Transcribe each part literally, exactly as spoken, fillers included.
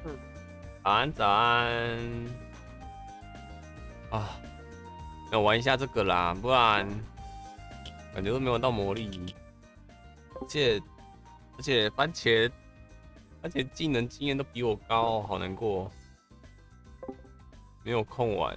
早安，早安。啊，要玩一下这个啦，不然感觉都没玩到魔力。而且而且番茄番茄技能经验都比我高，好难过。没有空玩。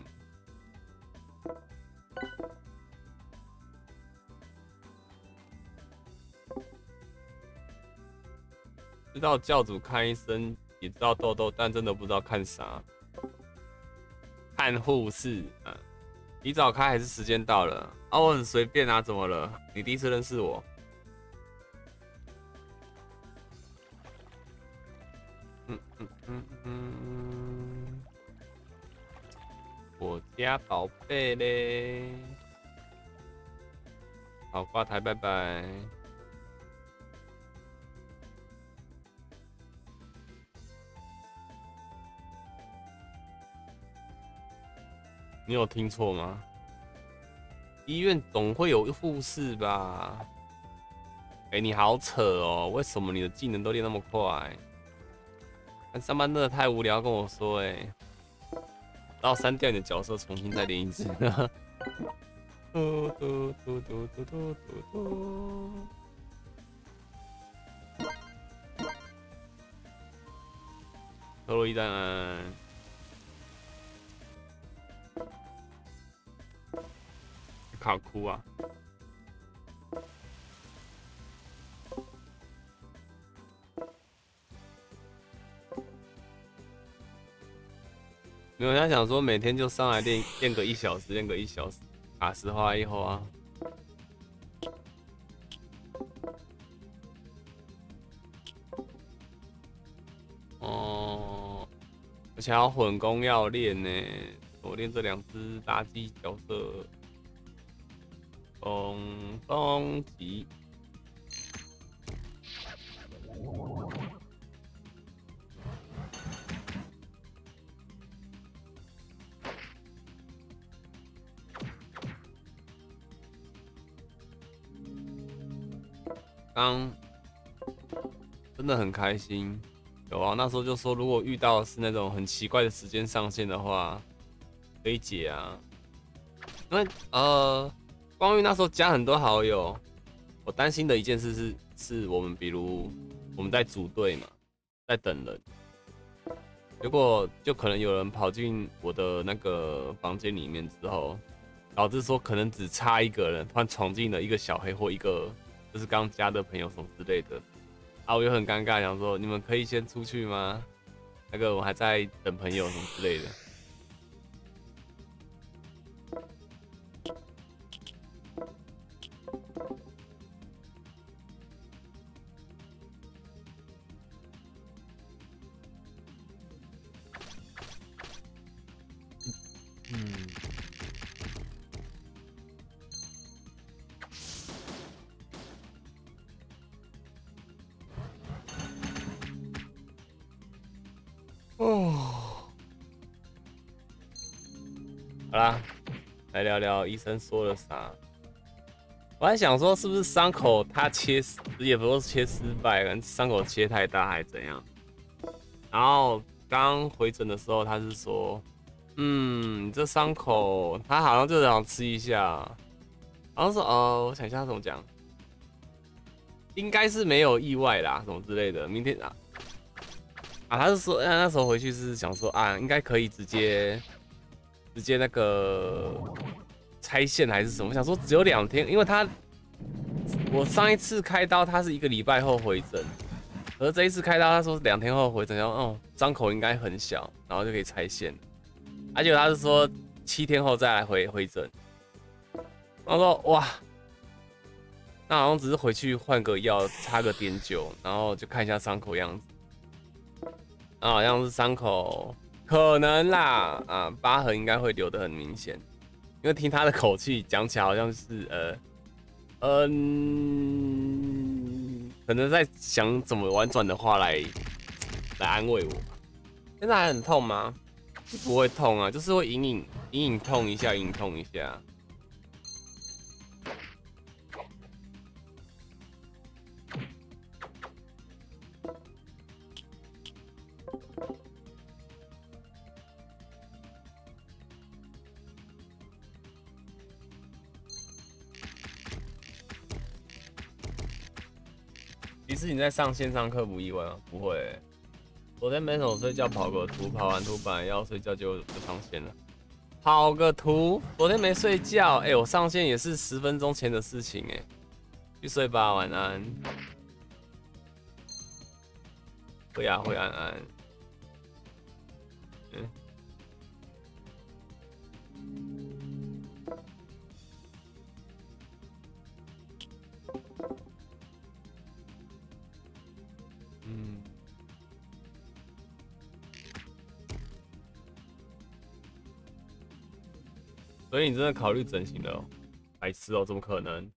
知道教主看医生，也知道痘痘，但真的不知道看啥。看护士啊，提早开还是时间到了？啊，我很随便啊，怎么了？你第一次认识我？嗯嗯嗯嗯，我家宝贝嘞，好挂台，拜拜。你有听错吗？医院总会有护士吧？哎、欸，你好扯哦！为什么你的技能都练那么快？但上班真的太无聊，跟我说哎、欸，然后删掉你的角色，重新再练一次。嘟嘟嘟嘟嘟嘟嘟嘟。特洛伊弹安。卡哭啊！没有，他想说每天就上来练练个一小时，练个一小时，卡时花一花。哦，而且要混攻要练呢，我练这两只垃圾角色。风风级。刚真的很开心，有啊，那时候就说如果遇到是那种很奇怪的时间上线的话，可以解啊。因为呃，光遇那时候加很多好友，我担心的一件事是，是我们比如我们在组队嘛，在等人，结果就可能有人跑进我的那个房间里面之后，导致说可能只差一个人，突然闯进了一个小黑或一个就是刚加的朋友什么之类的，啊，我就很尴尬，想说你们可以先出去吗？那个我还在等朋友什么之类的。嗯，哦，好啦，来聊聊医生说了啥。我还想说，是不是伤口他切也不是切失败，可能伤口切太大还是怎样。然后刚回诊的时候，他是说，嗯，这伤口他好像就想吃一下，然后说，哦，我想一下他怎么讲，应该是没有意外啦，什么之类的。明天啊，啊，他是说，那那时候回去是想说啊，应该可以直接直接那个拆线还是什么？我想说只有两天，因为他我上一次开刀他是一个礼拜后回诊。而这一次开刀，他说两天后回诊，然后哦伤口应该很小，然后就可以拆线。而且他是说七天后再来回回诊。然后说哇，那好像只是回去换个药，擦个碘酒，然后就看一下伤口样子。然后好像是伤口可能啦，啊疤痕应该会留得很明显，因为听他的口气讲起来好像是呃嗯。可能在想怎么婉转的话来来安慰我。现在还很痛吗？不会痛啊，就是会隐隐隐隐痛一下，隐隐痛一下。 实你在上线上课不意外吗？不会、欸。昨天没什么睡觉，跑个图，跑完图本来要睡觉就就上线了。跑个图，昨天没睡觉，哎、欸，我上线也是十分钟前的事情、欸，哎，去睡吧，晚安。会啊会安安。嗯。嗯。所以你真的考虑整形了、喔？白痴哦、喔，怎么可能？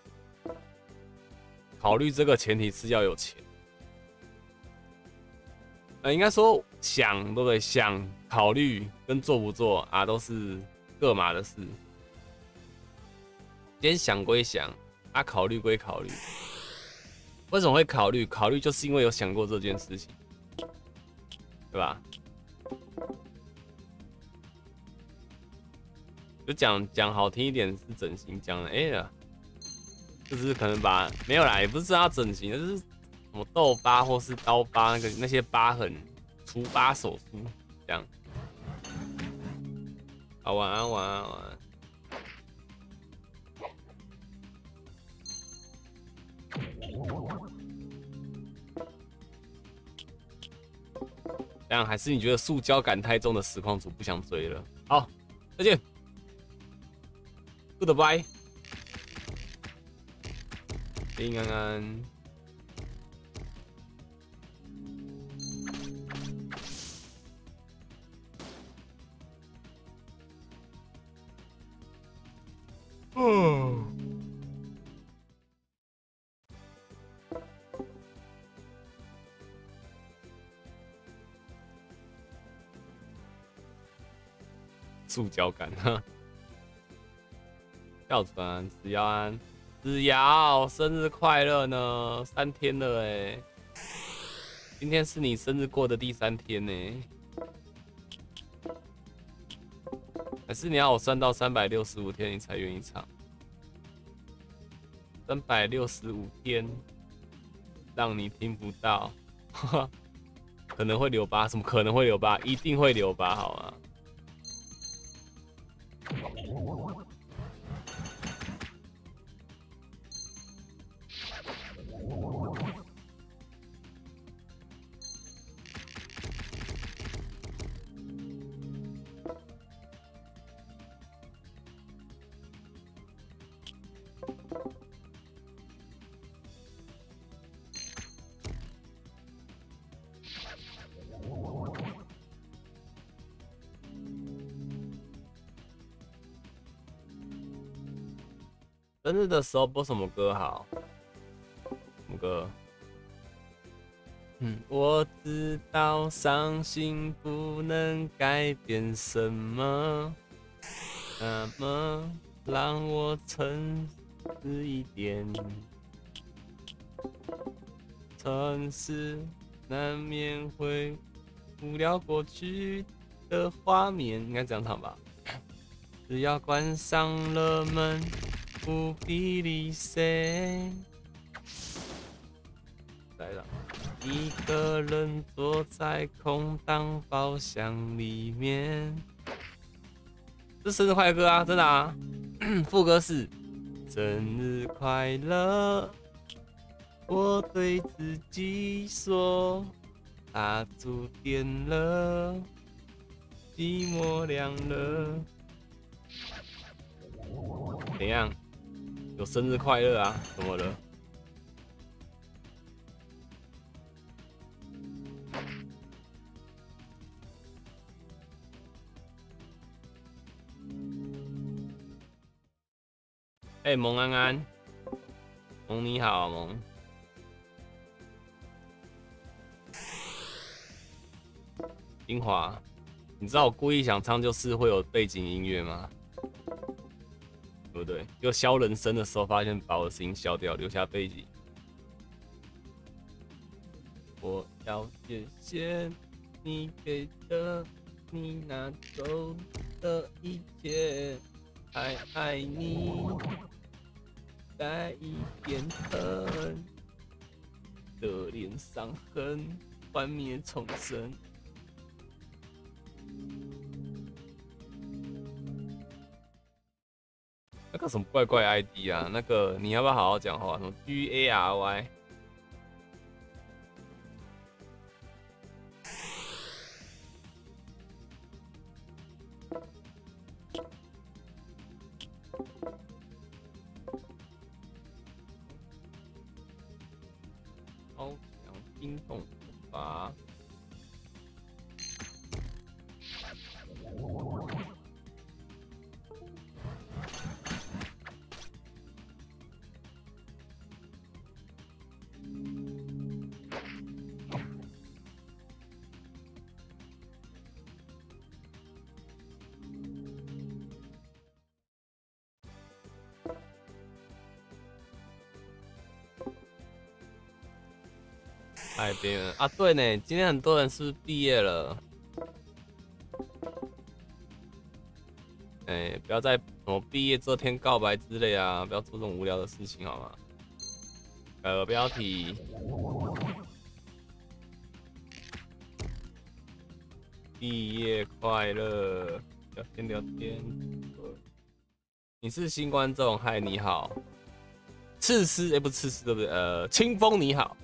考虑这个前提是要有钱。呃，应该说想，对不对？想考虑跟做不做啊，都是各码的事。先想归想，啊，考虑归考虑。为什么会考虑？考虑就是因为有想过这件事情，对吧？就讲讲好听一点是整形，讲哎呀，就是可能把没有啦，也不是要整形，就是什么痘疤或是刀疤那个那些疤痕除疤手术这样。好，晚安，晚安，晚安。这样还是你觉得塑胶感太重的实况组不想追了？好，再见 ，Goodbye。平安安。哦。塑胶感哈。哮喘，子瑶安，子瑶生日快乐呢！三天了哎，今天是你生日过的第三天呢。还是你要我算到三百六十五天你才愿意唱？三百六十五天，让你听不到，可能会留疤？什么可能会留疤？一定会留疤，好吗？生日的时候播什么歌好？什么歌？嗯，我知道伤心不能改变什么，那么让我诚实一点。城市难免会无聊过去的画面，应该这样唱吧？只要关上了门。不必理谁，来了，一个人坐在空荡包厢里面。这是生日快乐歌啊，真的啊！副歌是生日快乐，我对自己说，蜡烛点了，寂寞凉了，怎样？有生日快乐啊？怎么了？哎、欸，蒙安安，蒙你好，蒙。精华，你知道我故意想唱就是会有背景音乐吗？对不对？就消人声的时候，发现把我的声音消掉，留下背景。我要谢谢你给的，你拿走的一切，爱爱你，带一点疼， 的脸上痕，幻灭重生。那个什么怪怪 I D 啊？那个你要不要好好讲话？什么 G A R Y？ 超强冰冻法。哎，别人啊，对呢，今天很多人是不是毕业了？哎，不要再什么毕业这天告白之类啊，不要做这种无聊的事情好吗？改个标题，毕业快乐，聊天聊天。你是新观众，嗨，你好。赤丝，哎、欸，不是赤丝，对不对？呃，清风你好。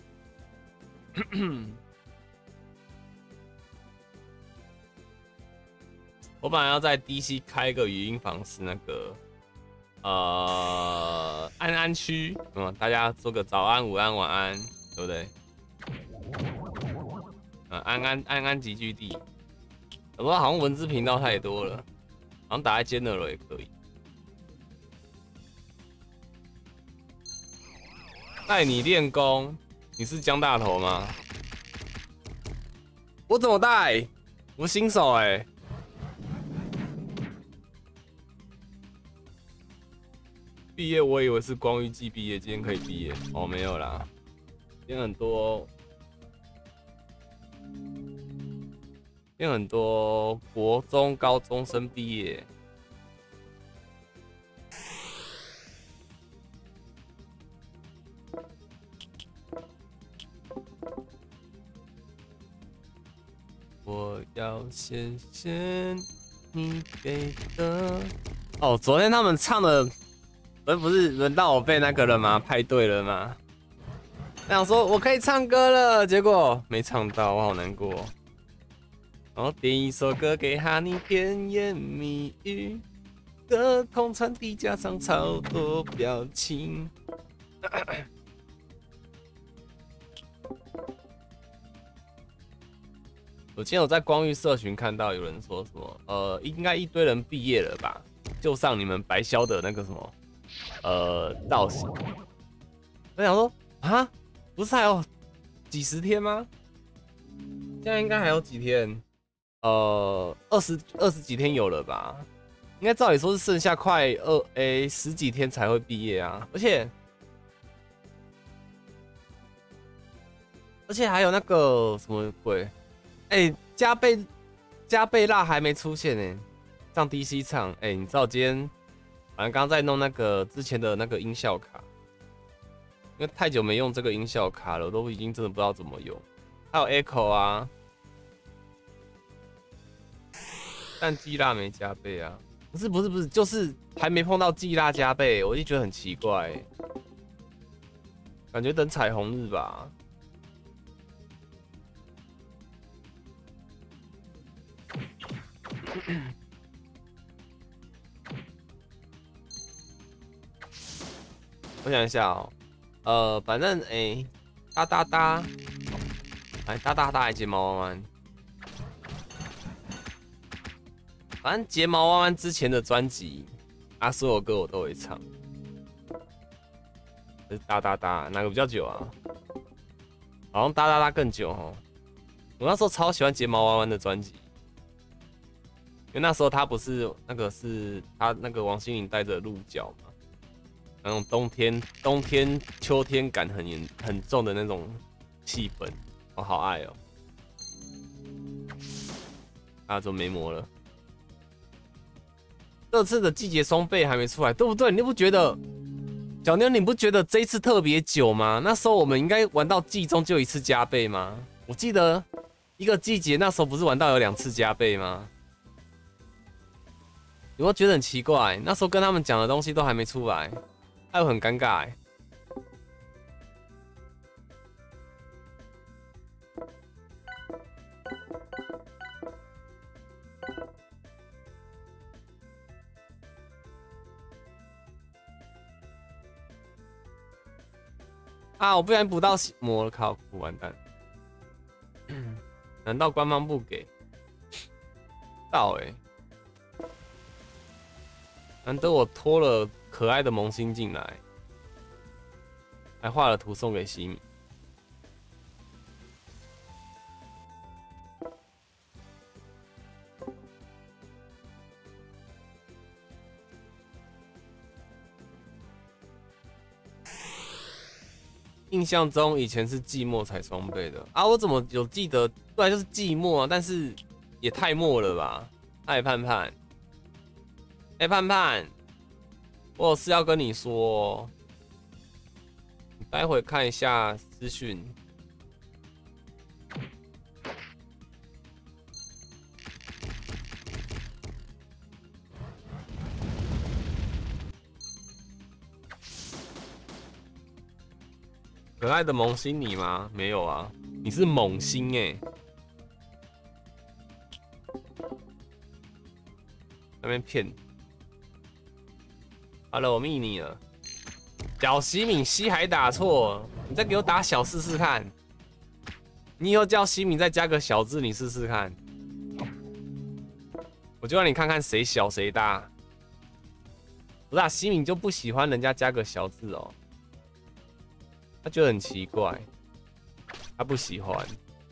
我本来要在 D C 开个语音房，是那个呃安安区，嗯，大家做个早安、午安、晚安，对不对？嗯，安安安安集聚地，我说好像文字频道太多了，好像打在 General 也可以。带你练功，你是江大头吗？我怎么带？我新手哎、欸。毕业我以为是光遇季毕业，今天可以毕业哦，没有啦，今天很多，今天很多国中高中生毕业。我要谢谢你给的。哦，昨天他们唱的。不是轮到我被那个了吗？派对了吗？我想说我可以唱歌了，结果没唱到，我好难过。然后点一首歌给哈尼，甜言蜜语的空传递加上超多表情。我今天有在光遇社群看到有人说什么，呃，应该一堆人毕业了吧？就上你们白霄的那个什么。呃，造型，我想说啊，不是还有几十天吗？现在应该还有几天？呃，二十二十几天有了吧？应该照理说是剩下快二诶、欸、十几天才会毕业啊，而且而且还有那个什么鬼？哎、欸，加倍加倍辣还没出现呢、欸，上 D C 唱，哎、欸，你知道今天？反正刚刚在弄那个之前的那个音效卡，因为太久没用这个音效卡了，我都已经真的不知道怎么用。还有 Echo 啊，但季辣没加倍啊，不是不是不是，就是还没碰到季辣加倍，我就觉得很奇怪、欸，感觉等彩虹日吧。我想一下哦，呃，反正哎、欸，哒哒哒，哎，哒哒哒，还睫毛弯弯，反正睫毛弯弯之前的专辑，啊，所有歌我都会唱。这是哒哒哒，哪个比较久啊？好像哒哒哒更久哦。我那时候超喜欢睫毛弯弯的专辑，因为那时候他不是那个是他那个王心凌带着鹿角嘛。那种冬天、冬天、秋天感很严、很重的那种气氛，我好爱哦。啊，怎么没膜了？这次的季节双倍还没出来，对不对？你不觉得小妞，你不觉得这一次特别久吗？那时候我们应该玩到季中就一次加倍吗？我记得一个季节那时候不是玩到有两次加倍吗？有没有觉得很奇怪？那时候跟他们讲的东西都还没出来，还有很尴尬哎。啊！我不小心补到魔了，靠！完蛋！难道官方不给？到哎、欸！难得我拖了可爱的萌新进来，还画了图送给西米。印象中以前是季末才双倍的啊，我怎么有记得？对啊，就是季末啊，但是也太末了吧？哎，盼盼，哎，盼盼，我有事要跟你说，你待会看一下资讯。可爱的萌新你吗？没有啊，你是猛星哎、欸，那边骗。Hello， 我密你了。小西敏西还打错，你再给我打小试试看。你以后叫西敏再加个小字，你试试看。我就让你看看谁小谁大。不是啊，西敏就不喜欢人家加个小字哦。他觉得很奇怪，他不喜欢。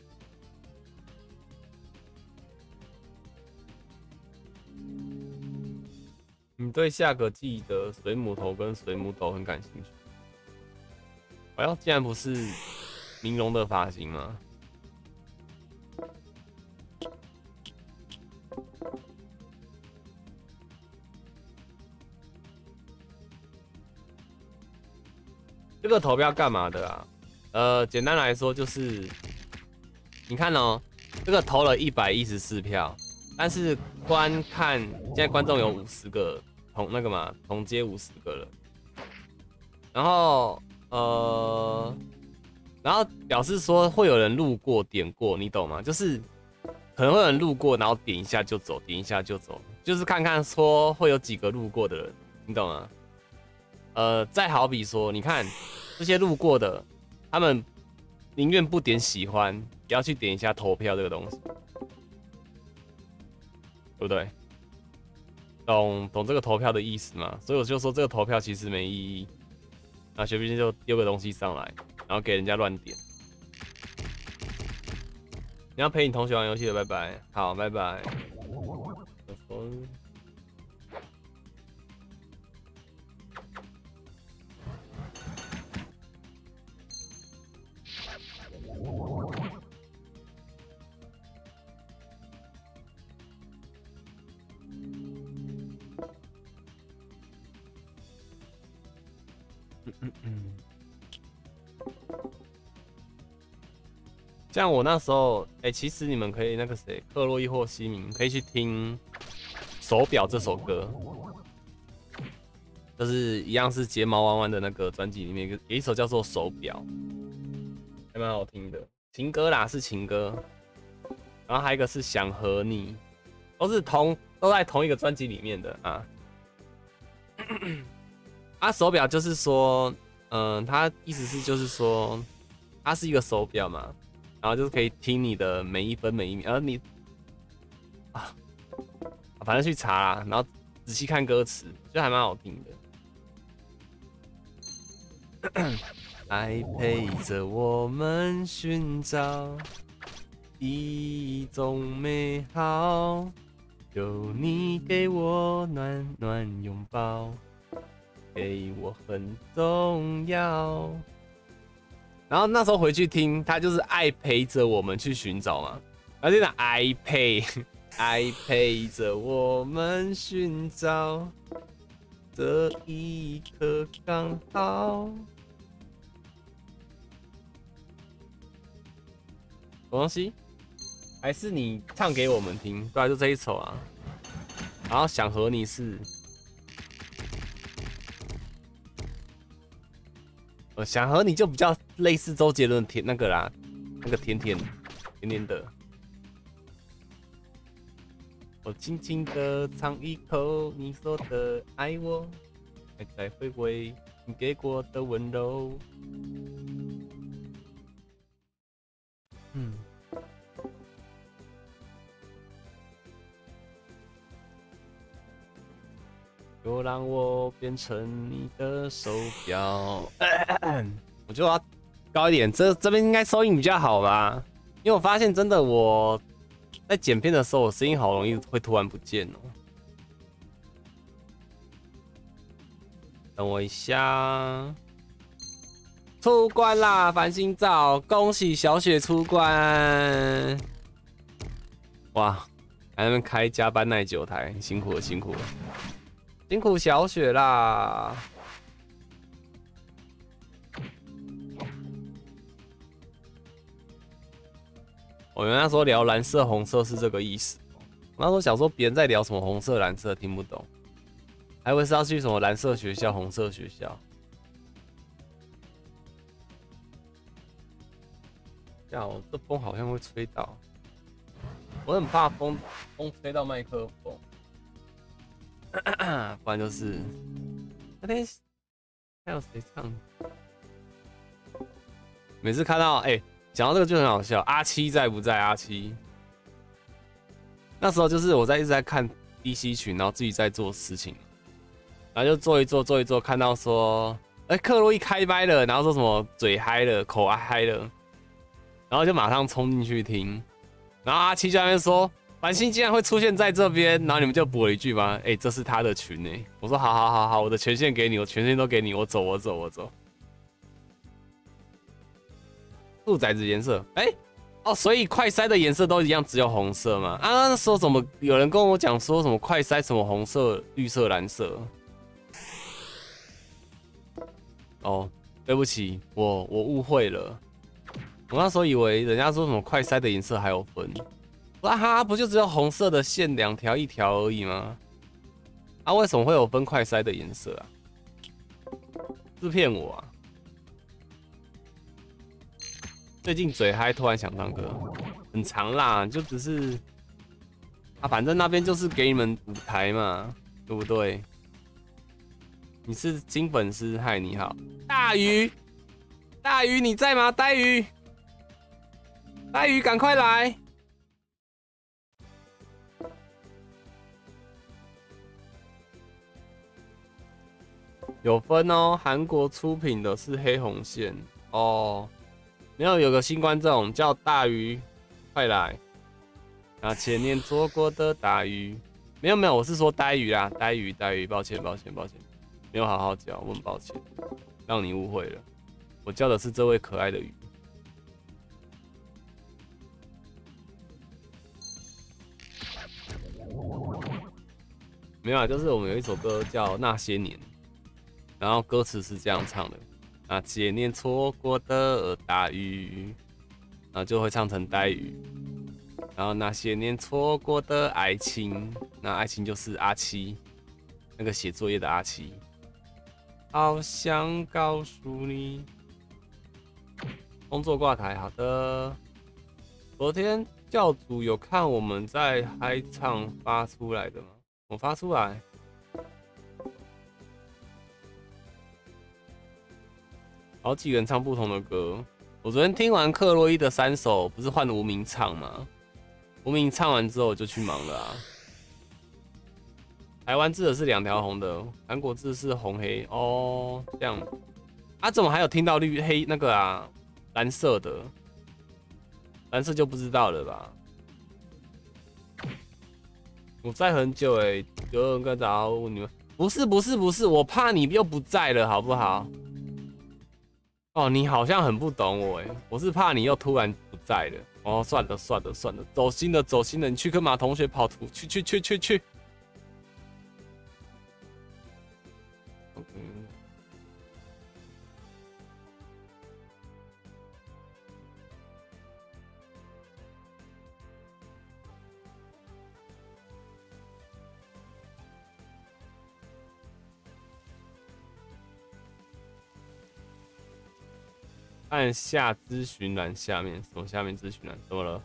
你对下个季的水母头跟水母斗很感兴趣？哎呦，竟然不是明龙的发型吗？这个投票干嘛的啊？呃，简单来说就是，你看哦，这个投了一百一十四票，但是观看现在观众有五十个，同那个嘛，同接五十个了。然后呃，然后表示说会有人路过点过，你懂吗？就是可能会有人路过，然后点一下就走，点一下就走，就是看看说会有几个路过的人，你懂吗？呃，再好比说，你看这些路过的，他们宁愿不点喜欢，也要去点一下投票这个东西，对不对？懂懂这个投票的意思吗？所以我就说这个投票其实没意义。那学兵就丢个东西上来，然后给人家乱点。你要陪你同学玩游戏的，拜拜。好，拜拜。嗯嗯，像我那时候，哎、欸，其实你们可以那个谁，克洛伊或西明可以去听《手表》这首歌，就是一样是睫毛弯弯的那个专辑里面有一首叫做《手表》，还蛮好听的，情歌啦，是情歌。然后还有一个是想和你，都是同都在同一个专辑里面的啊。啊，手表就是说，嗯，它意思是就是说，它是一个手表嘛，然后就是可以听你的每一分每一秒，而你啊，反正去查啦，然后仔细看歌词，就还蛮好听的。爱陪着我们寻找一种美好，有你给我暖暖拥抱。给我很重要，然后那时候回去听，他就是爱陪着我们去寻找嘛，而且呢，爱陪，爱陪着我们寻找， 这一刻刚好。什么东西？还是你唱给我们听？对啊，就这一首啊。然后想和你是，呃，想和你就比较类似周杰伦甜那个啦，那个甜甜甜甜的。我轻轻的尝一口你说的爱我，还在回味你给过的温柔。嗯。就让我变成你的手表。我就要高一点，这这边应该收音比较好吧？因为我发现真的我在剪片的时候，我声音好容易会突然不见哦。等我一下，出关啦！繁星照，恭喜小雪出关！哇，还在那边开加班耐久台，辛苦了，辛苦了。辛苦小雪啦！我原来那时候聊蓝色、红色是这个意思。我那时候想说别人在聊什么红色、蓝色，听不懂，还以为是要去什么蓝色学校、红色学校。呀，我这风好像会吹到，我很怕风风吹到麦克风。不然就是那天还有谁唱？每次看到哎，讲、欸、到这个就很好笑。阿七在不在？阿七那时候就是我在一直在看 D C 群，然后自己在做事情，然后就做一做做一做，看到说，哎、欸，克洛伊开麦了，然后说什么嘴嗨了，口嗨了，然后就马上冲进去听，然后阿七就在那边说。繁星竟然会出现在这边，然后你们就补了一句吗？哎、欸，这是他的群哎、欸。我说好好好好，我的权限给你，我权限都给你，我走我走我走。兔崽子颜色，哎、欸，哦，所以快筛的颜色都一样，只有红色嘛？啊，那时候怎么有人跟我讲说什么快筛什么红色、绿色、蓝色？哦，对不起，我我误会了。我那时候以为人家说什么快筛的颜色还有分。啊哈，不就只有红色的线两条一条而已吗？啊，为什么会有分快筛的颜色啊？是骗我啊！最近嘴嗨，突然想唱歌，很长啦，就只是啊，反正那边就是给你们舞台嘛，对不对？你是新粉丝，嗨，你好，大鱼，大鱼你在吗？呆鱼，呆鱼赶快来！有分哦，韩国出品的是黑红线哦。没有，有个新观众叫大鱼，快来！那前年做过的大鱼，没有没有，我是说呆鱼啦，呆鱼呆鱼，抱歉抱歉抱歉，没有好好叫，我很抱歉，让你误会了，我叫的是这位可爱的鱼。没有啊，就是我们有一首歌叫《那些年》。然后歌词是这样唱的：那些年错过的大雨，然后就会唱成呆雨。然后那些年错过的爱情，那爱情就是阿七，那个写作业的阿七。好想告诉你，工作挂台，好的。昨天教主有看我们在嗨唱发出来的吗？我发出来。好几个人唱不同的歌。我昨天听完克洛伊的三首，不是换无名唱吗？无名唱完之后我就去忙了啊。台湾字的是两条红的，韩国字是红黑哦，这样。啊，怎么还有听到绿黑那个啊？蓝色的，蓝色就不知道了吧？我在很久哎、欸，有人跟早问你们，不是不是不是，我怕你又不在了，好不好？哦，你好像很不懂我哎，我是怕你又突然不在了。哦，算了算了算了，走心了走心了，你去跟马同学跑图，去去去去去。 按下咨询栏下面，什么下面咨询栏？怎么了？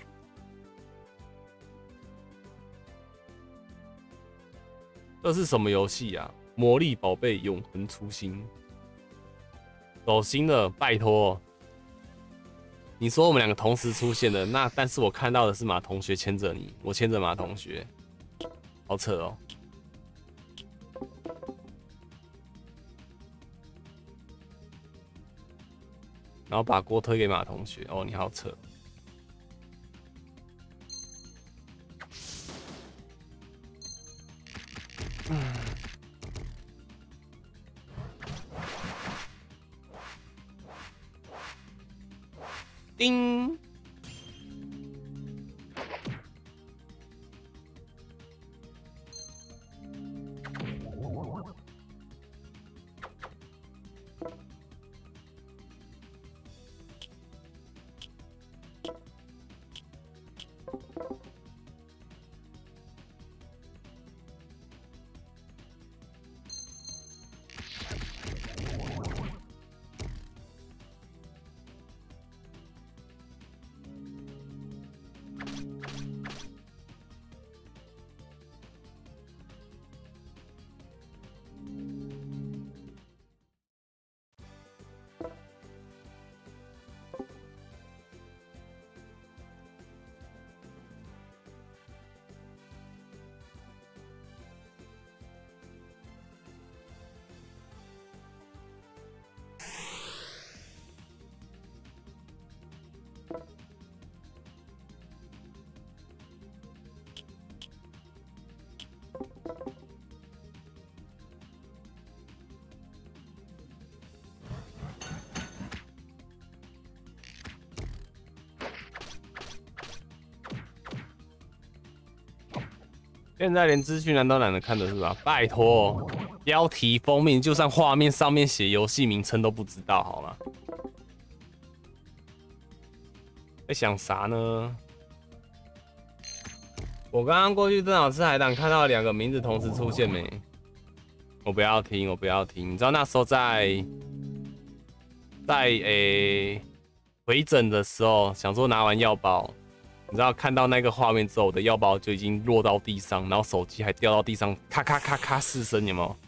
这是什么游戏啊？魔力宝贝永恒初心，走心了，拜托。你说我们两个同时出现的，那但是我看到的是马同学牵着你，我牵着马同学，好扯哦。然后把锅推给马同学，哦，你好扯。嗯。叮。现在连资讯栏都懒得看的是吧？拜托，标题、封面，就算画面上面写游戏名称都不知道，好吗？在想啥呢？我刚刚过去正好吃海胆，看到两个名字同时出现没？我不要听，我不要听。你知道那时候在在诶、欸、回诊的时候，想说拿完药包。你知道看到那个画面之后，我的药包就已经落到地上，然后手机还掉到地上，咔咔咔咔四声，有没有？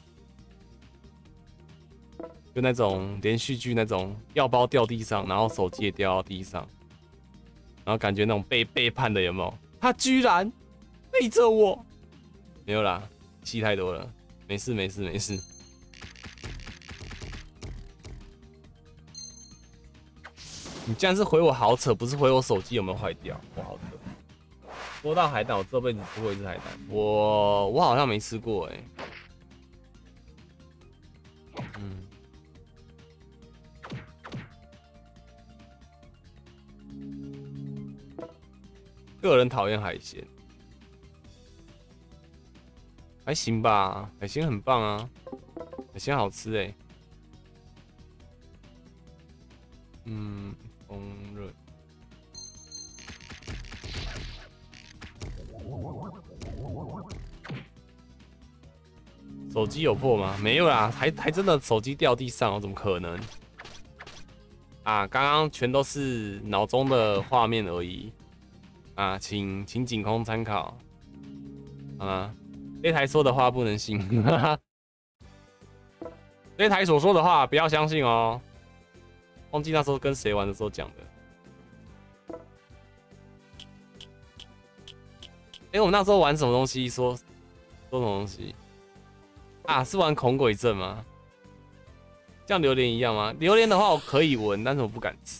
就那种连续剧那种药包掉地上，然后手机也掉到地上，然后感觉那种被背叛的有没有？他居然背着我，没有啦，戏太多了，没事没事没事。你竟然是回我好扯，不是回我手机有没有坏掉？我好扯。播到海胆，我这辈子吃过一次海胆，我我好像没吃过哎、欸。嗯。个人讨厌海鲜，还行吧，海鲜很棒啊，海鲜好吃哎、欸。嗯。烹饪。手机有破吗？没有啦，还还真的手机掉地上哦，怎么可能？啊，刚刚全都是脑中的画面而已。啊，请请仅供参考。好吗？这台说的话不能信，这台所说的话不要相信哦。忘记那时候跟谁玩的时候讲的。哎、欸，我们那时候玩什么东西？说说什么东西？啊，是玩恐鬼症吗？像榴莲一样吗？榴莲的话我可以闻，但是我不敢吃。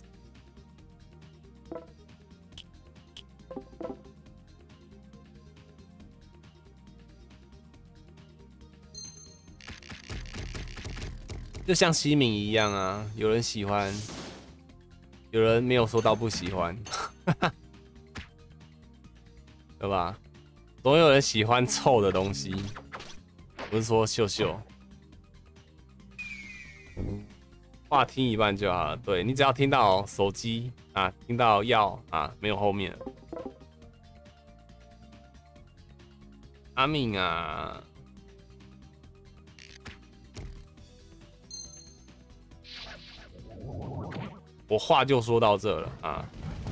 就像西敏一样啊，有人喜欢，有人没有说到不喜欢，对吧？总有人喜欢臭的东西，不是说秀秀。话听一半就好了，对你只要听到手机啊，听到药啊，没有后面。阿敏啊。 我话就说到这了啊。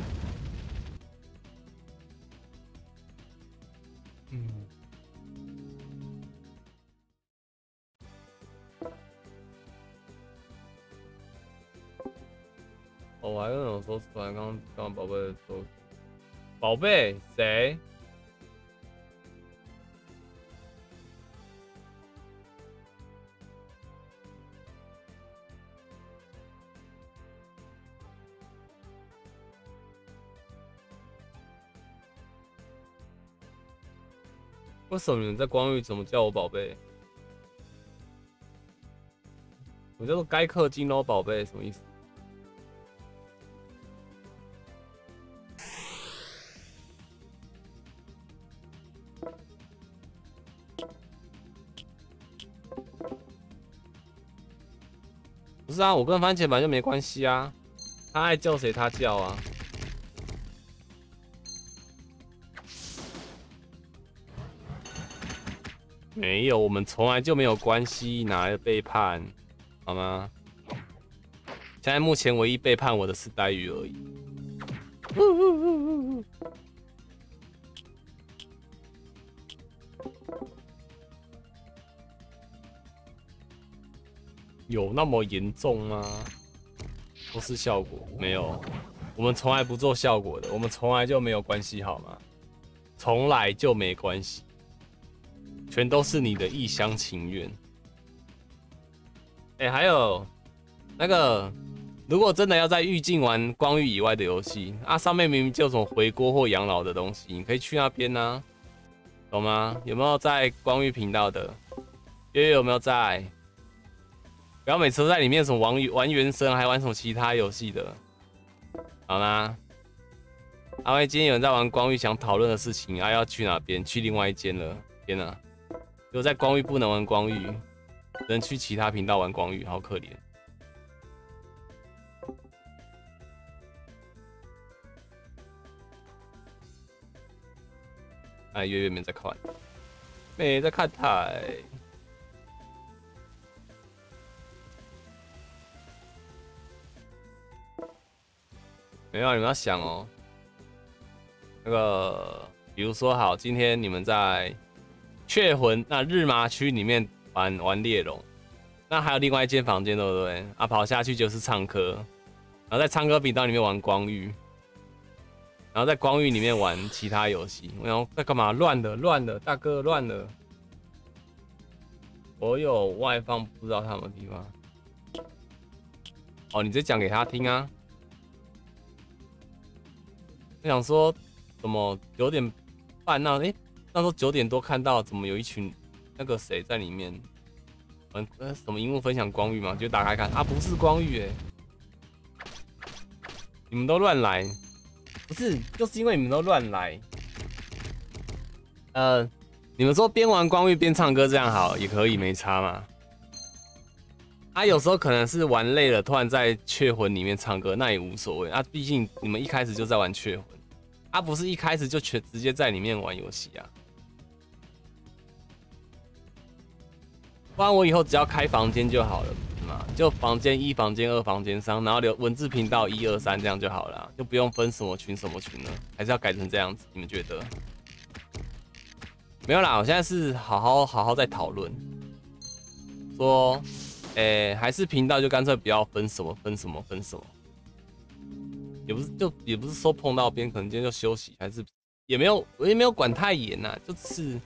嗯。哦，我还有那种说出来，刚刚刚刚宝贝说，宝贝谁？为什么你们在光遇怎么叫我宝贝？我叫做该氪金喽，宝贝，什么意思？不是啊，我跟番茄本来就没关系啊，他爱叫谁他叫啊。没有，我们从来就没有关系，哪来的背叛？好吗？现在目前唯一背叛我的是呆鱼而已。有那么严重吗？都是效果，没有。我们从来不做效果的，我们从来就没有关系，好吗？从来就没关系。全都是你的一厢情愿。哎、欸，还有那个，如果真的要在域境玩光域以外的游戏啊，上面明明就有什么回锅或养老的东西，你可以去那边啊，懂吗？有没有在光域频道的？月月有没有在？不要每次都在里面什么玩玩原神，还玩什么其他游戏的，好吗？阿威，今天有人在玩光域，想讨论的事情啊，要去哪边？去另外一间了，天哪！如果在光域不能玩光域，只能去其他频道玩光域，好可怜。哎，月月没在看，没在看台。没有，你们要想哦，那个，比如说好，今天你们在雀魂那日麻区里面玩玩猎龙，那还有另外一间房间，对不对？啊，跑下去就是唱歌，然后在唱歌频道里面玩光域，然后在光域里面玩其他游戏。然后在干嘛？乱的，乱的，大哥乱的。我有外放，不知道他什么地方。哦，你直接讲给他听啊。我想说，怎么九点半那？哎、欸，那时候九点多看到，怎么有一群那个谁在里面？嗯，呃，什么荧幕分享光域嘛？就打开看，啊，不是光域哎、欸，你们都乱来，不是，就是因为你们都乱来。呃，你们说边玩光域边唱歌这样好，也可以，没差嘛。啊，有时候可能是玩累了，突然在雀魂里面唱歌，那也无所谓啊。毕竟你们一开始就在玩雀魂。他、啊、不是一开始就全直接在里面玩游戏啊，不然我以后只要开房间就好了嘛，就房间一、房间二、房间三，然后留文字频道一二三这样就好了，就不用分什么群什么群了，还是要改成这样子？你们觉得？没有啦，我现在是好好好好在讨论，说，诶、欸，还是频道就干脆不要分什么分什么分什么。也不是就也不是说碰到边可能今天就休息，还是也没有我也没有管太严呐、啊，就是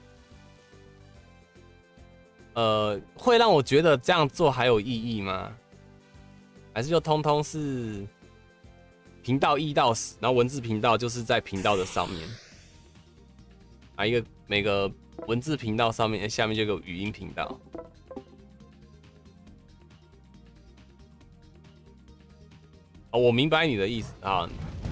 呃会让我觉得这样做还有意义吗？还是就通通是频道一到十，然后文字频道就是在频道的上面，啊一个每个文字频道上面下面就有个语音频道。哦，我明白你的意思啊，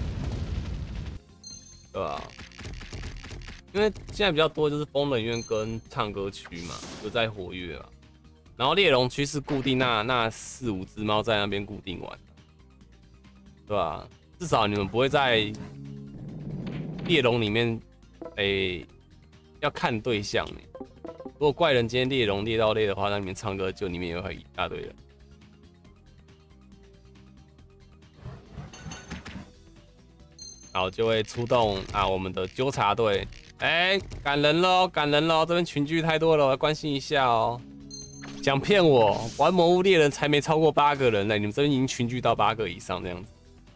对吧、啊？因为现在比较多就是疯人院跟唱歌区嘛，有在活跃嘛。然后猎龙区是固定那那四五只猫在那边固定玩，对吧、啊？至少你们不会在猎龙里面，诶、欸，要看对象呢。如果怪人今天猎龙猎到累的话，那里面唱歌就里面也会一大堆人。 好，就会出动啊我们的纠察队。哎、欸，赶人喽，赶人喽！这边群聚太多了，我要关心一下哦。想骗我，玩魔物猎人才没超过八个人呢，你们这边已经群聚到八个以上这样子，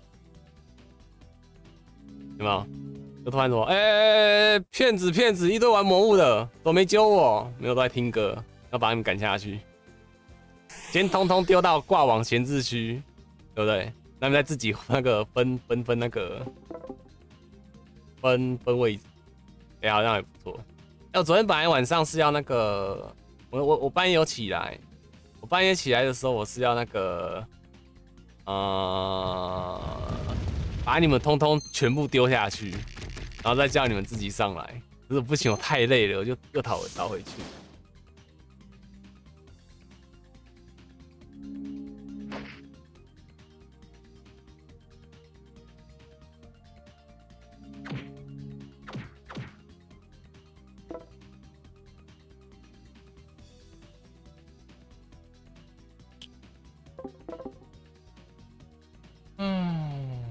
有没有？就突然说，哎哎哎，骗子骗子，一堆玩魔物的，都没揪我，没有都在听歌，要把你们赶下去。先通通丢到挂网闲置区，对不对？那么再自己那个分分分那个分分位置，哎、欸，好像也不错。哎、欸，我昨天本来晚上是要那个，我我我半夜有起来，我半夜起来的时候我是要那个，呃，把你们通通全部丢下去，然后再叫你们自己上来。可是不行，我太累了，我就又逃逃回去。嗯，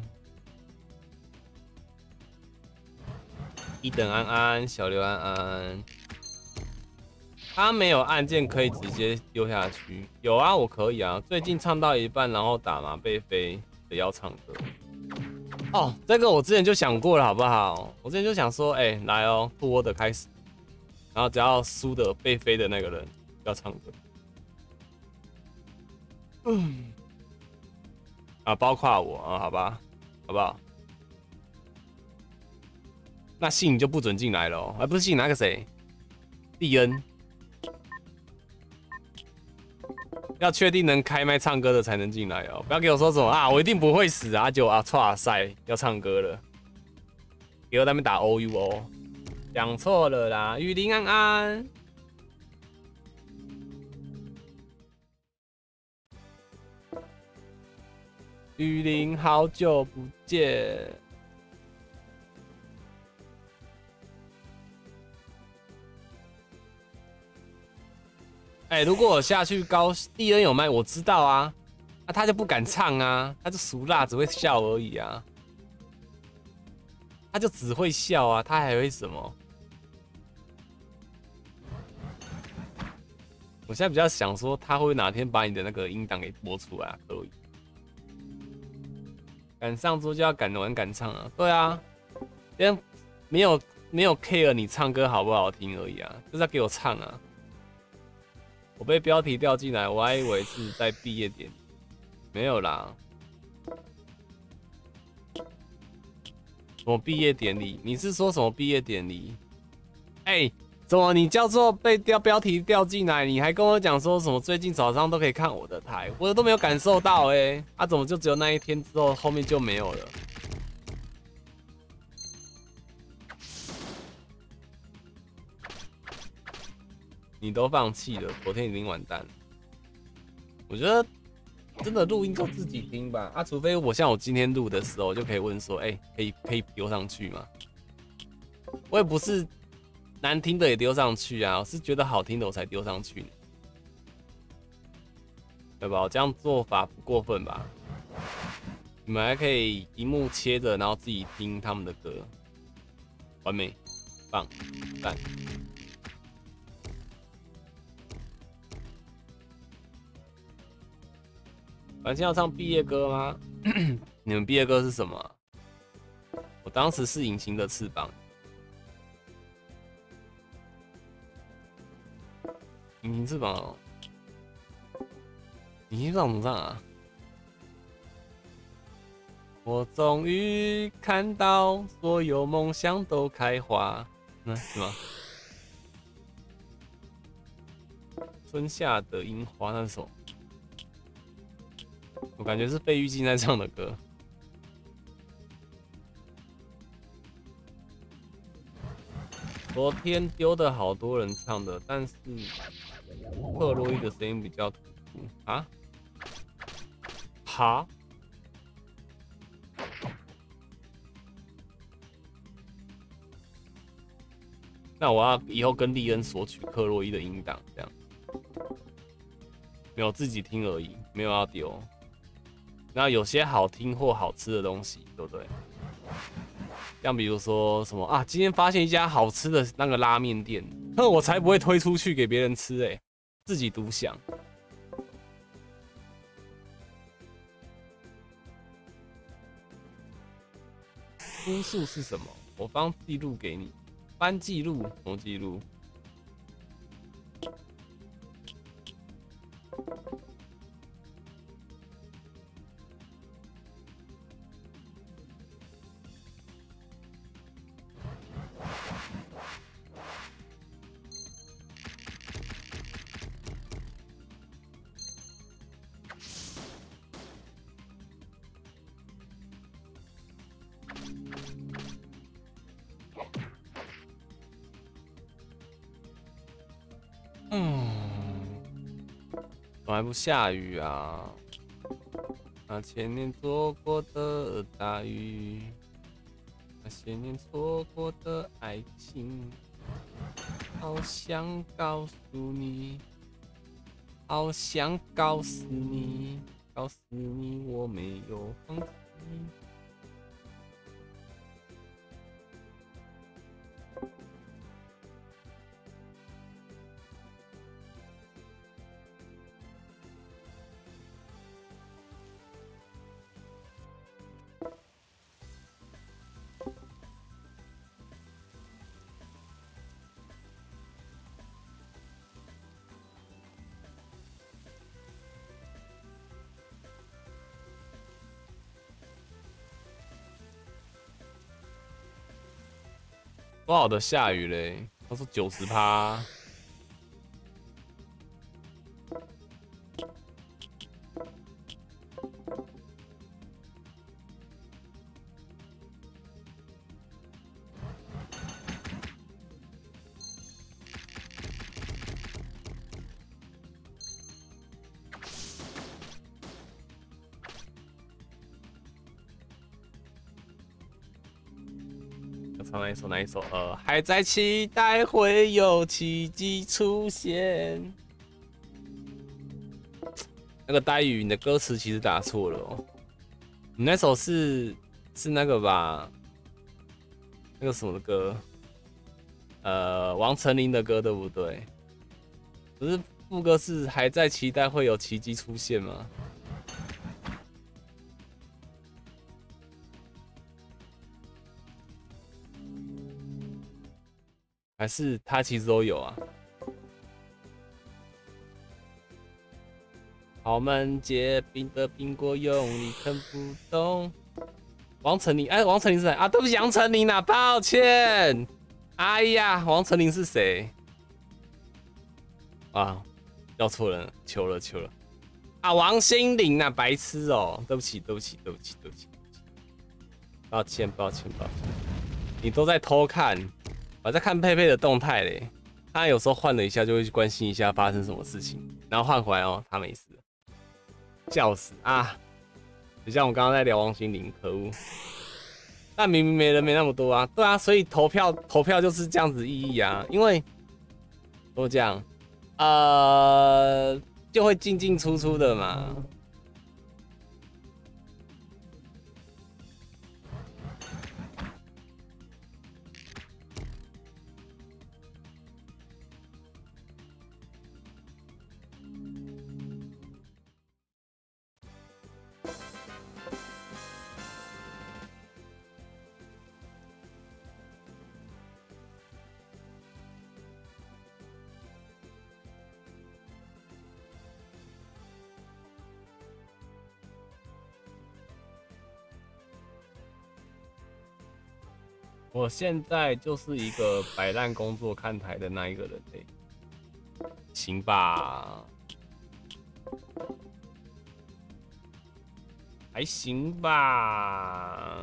一等安安，小刘安安，他没有按键可以直接丢下去。有啊，我可以啊。最近唱到一半，然后打麻被飞的要唱歌。哦，这个我之前就想过了，好不好？我之前就想说，哎、欸，来哦，兔窝的开始，然后只要输的被飞的那个人要唱歌。嗯。啊，包括我啊，好吧，好不好？那信就不准进来了哦，而、啊、不是信那个谁，蒂恩，要确定能开麦唱歌的才能进来哦，不要给我说什么啊，我一定不会死啊，就啊，哇塞，要唱歌了，给我在那边打 O U 哦，讲错了啦，雨林安安。雨林，好久不见。哎、欸，如果我下去高蒂恩有麦，我知道啊，那、啊、他就不敢唱啊，他就俗辣，只会笑而已啊，他就只会笑啊，他还会什么？我现在比较想说，他会哪天把你的那个音档给播出来啊？可以。敢上桌就要敢玩敢唱啊，对啊，因为没有没有 care 你唱歌好不好听而已啊，就是要给我唱啊。我被标题调进来，我还以为是在毕业典礼，没有啦。什么毕业典礼？你是说什么毕业典礼？哎、欸，怎么你叫做被调标题调进来？你还跟我讲说什么最近早上都可以看我的台，我都没有感受到哎、欸，啊怎么就只有那一天之后后面就没有了？你都放弃了，昨天已经完蛋了。我觉得真的录音就自己听吧，啊，除非我像我今天录的时候，就可以问说，哎、欸，可以可以丢上去吗？我也不是难听的也丢上去啊，我是觉得好听的我才丢上去，对吧？我这样做法不过分吧？你们还可以荧幕切着，然后自己听他们的歌，完美，棒，赞。反正要唱毕业歌吗？你们毕业歌是什么、啊？我当时是隐形的翅膀。隐形翅膀哦，隐形翅膀怎么唱啊？我终于看到所有梦想都开花，那、嗯、是吗？春夏的樱花那是什么？我感觉是费玉清在唱的歌。昨天丢的好多人唱的，但是克洛伊的声音比较突出啊。哈？那我要以后跟利恩索取克洛伊的音档，这样没有自己听而已，没有要丢。那有些好听或好吃的东西，对不对？ 像比如说什么啊，今天发现一家好吃的那个拉面店，那我才不会推出去给别人吃哎、欸，自己独享。分数是什么？我帮记录给你，班记录，什么记录？嗯，怎么还不下雨啊？那前年做过的大雨，那些年错过的爱情，好想告诉你，好想告诉你，告诉你我没有放弃。多少的下雨嘞？他说九十趴。唱哪一首？哪一首？呃，还在期待会有奇迹出现。那个呆语，你的歌词其实打错了哦。你那首是是那个吧？那个什么的歌？呃，王丞琳的歌对不对？不是副歌是还在期待会有奇迹出现吗？还是他其实都有啊？豪门结冰的苹果用力啃不动。王丞琳，哎，王丞琳是谁啊？对不起，杨丞琳啊，抱歉。哎呀，王丞琳是谁？啊，叫错人了，求了求了。啊，王心凌啊，白痴哦，对不起对不起对不起对不起，抱歉抱歉抱歉。你都在偷看，我在看佩佩的动态嘞。他有时候换了一下，就会去关心一下发生什么事情，然后换回来哦，他没事。笑死啊！就像我刚刚在聊王心凌，可恶。但明明没人没那么多啊，对啊，所以投票投票就是这样子意义啊，因为都这样，呃，就会进进出出的嘛。我现在就是一个摆烂工作看台的那一个人嘞，行吧，还行吧。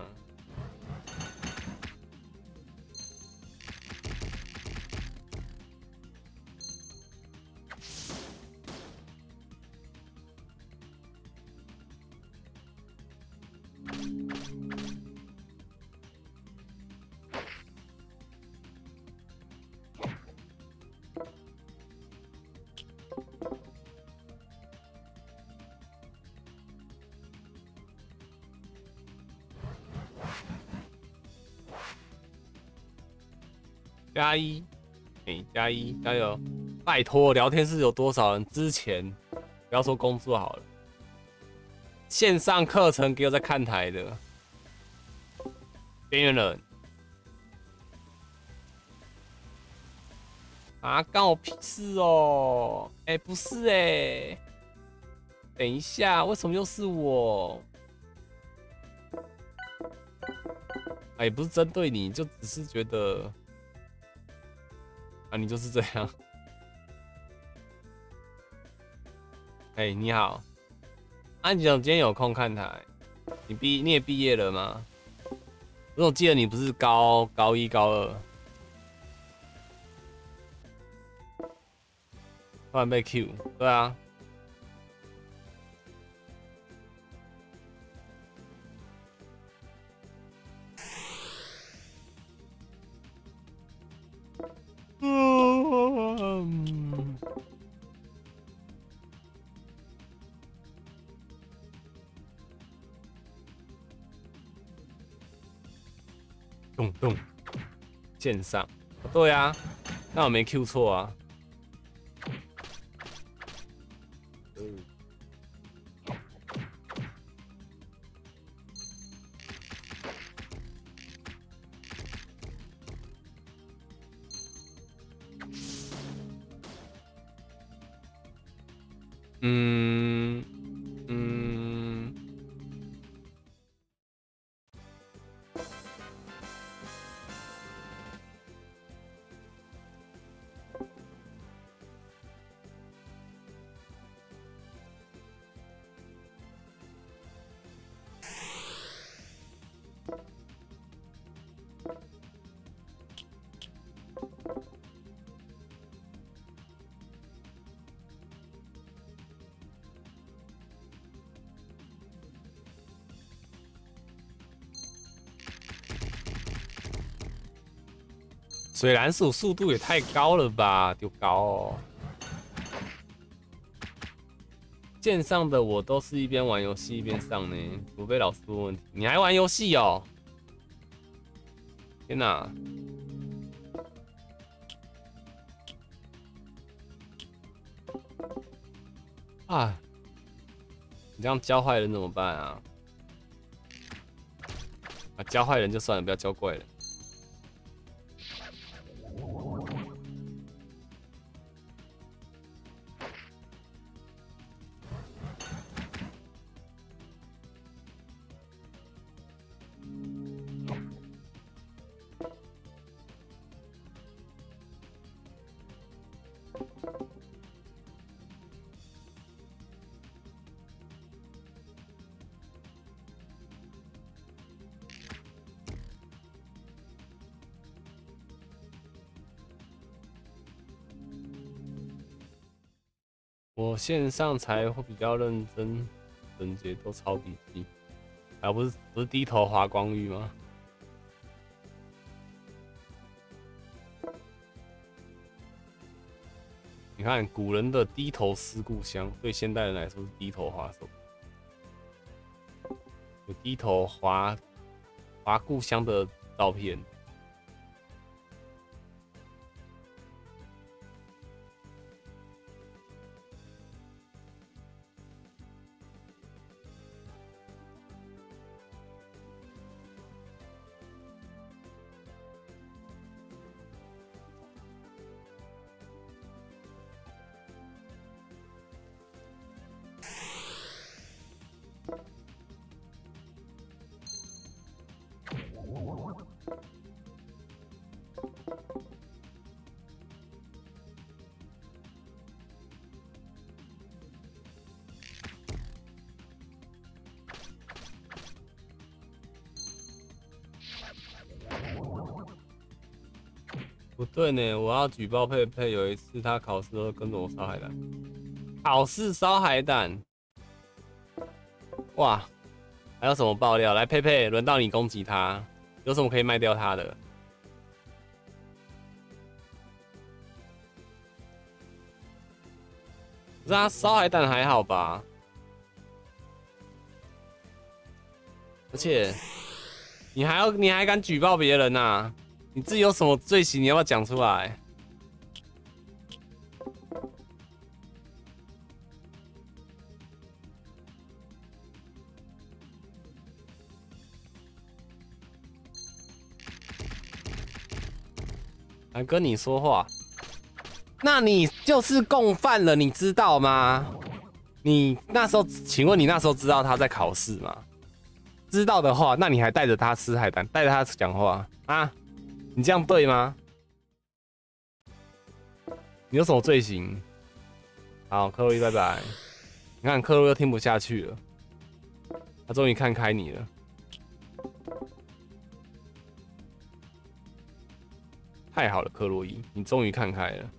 加一，哎，加一，加油！拜托，聊天室有多少人？之前不要说工作好了，线上课程给我在看台的边缘人啊，干我屁事哦！哎、欸，不是哎、欸，等一下，为什么又是我？哎、欸，不是针对你，就只是觉得啊，你就是这样。哎、欸，你好，安吉总今天有空看台？你毕你也毕业了吗？我总记得你不是高高一高二，突然被 Q， 对啊。嗯。咚咚，线上，对啊，那我没 Q 错啊。嗯嗯，水蓝鼠速度也太高了吧，丢高哦。线上的我都是一边玩游戏一边上呢，不被老师问问题。你还玩游戏哦？天哪！啊，你这样教坏人怎么办啊？啊，教坏人就算了，不要教怪人。我线上才会比较认真，整洁都抄笔记，啊不是不是低头滑光遇吗？你看古人的低头思故乡，对现代人来说是低头滑手，有低头滑滑故乡的照片。不对呢，我要举报佩佩。有一次他考试都跟着我烧海胆，考试烧海胆，哇！还有什么爆料？来，佩佩，轮到你攻击他，有什么可以卖掉他的？可是他烧海胆还好吧？而且你还要，你还敢举报别人呐、啊？ 你自己有什么罪行，你要不要讲出来？还跟你说话，那你就是共犯了，你知道吗？你那时候，请问你那时候知道他在考试吗？知道的话，那你还带着他吃海胆，带着他讲话啊？你这样对吗？你有什么罪行？好，克洛伊，拜拜。你看，克洛又听不下去了，他终于看开你了。太好了，克洛伊，你终于看开了。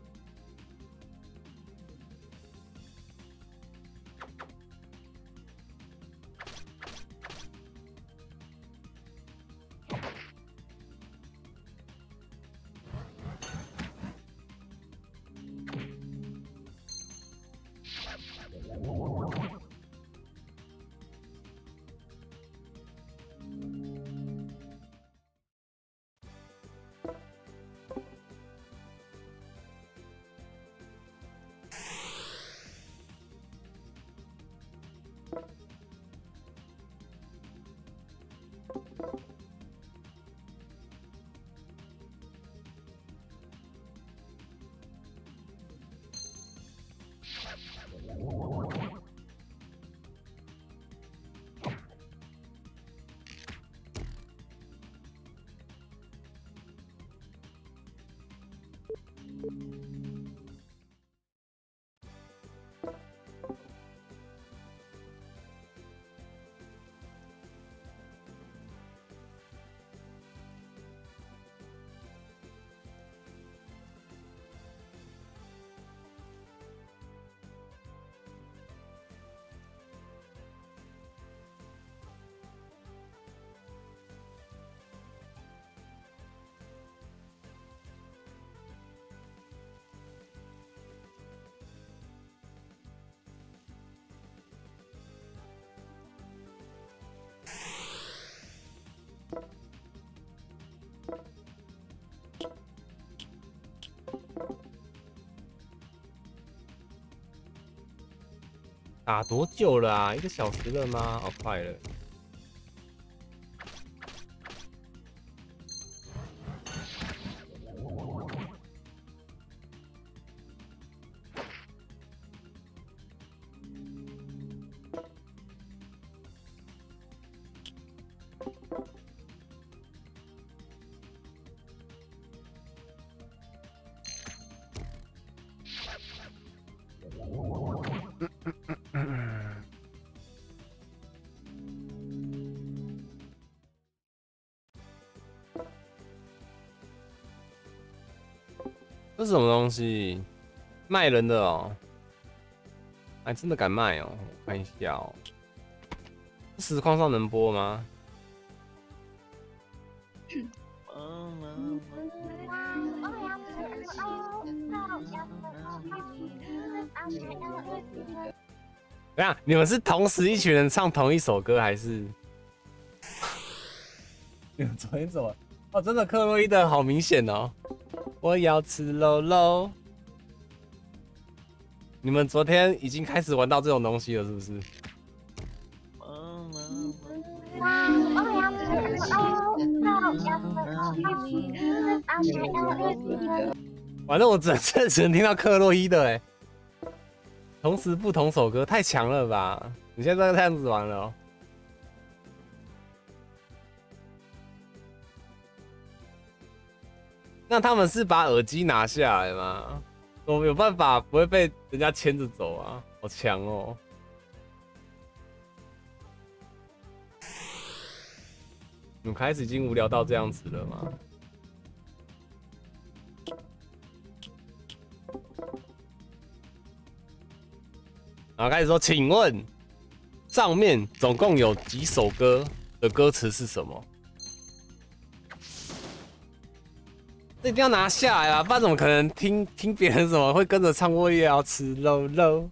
打多久了啊？一个小时了吗？好快了。这是什么东西？卖人的哦，还真的敢卖哦！我看一下哦，实况上能播吗？等下，你们是同时一群人唱同一首歌，还是？你们昨天怎么？哦，真的，克洛伊的好明显哦！我要吃肉肉。你们昨天已经开始玩到这种东西了，是不是？反正我只只只能听到克洛伊的哎，同时不同首歌，太强了吧？你现在这样子玩了哦。那他们是把耳机拿下来吗？我有办法不会被人家牵着走啊？好强哦！你们开始已经无聊到这样子了吗？然后开始说，请问上面总共有几首歌的歌词是什么？这一定要拿下来啊，不然怎么可能听听别人什么会跟着唱我也要吃肉肉？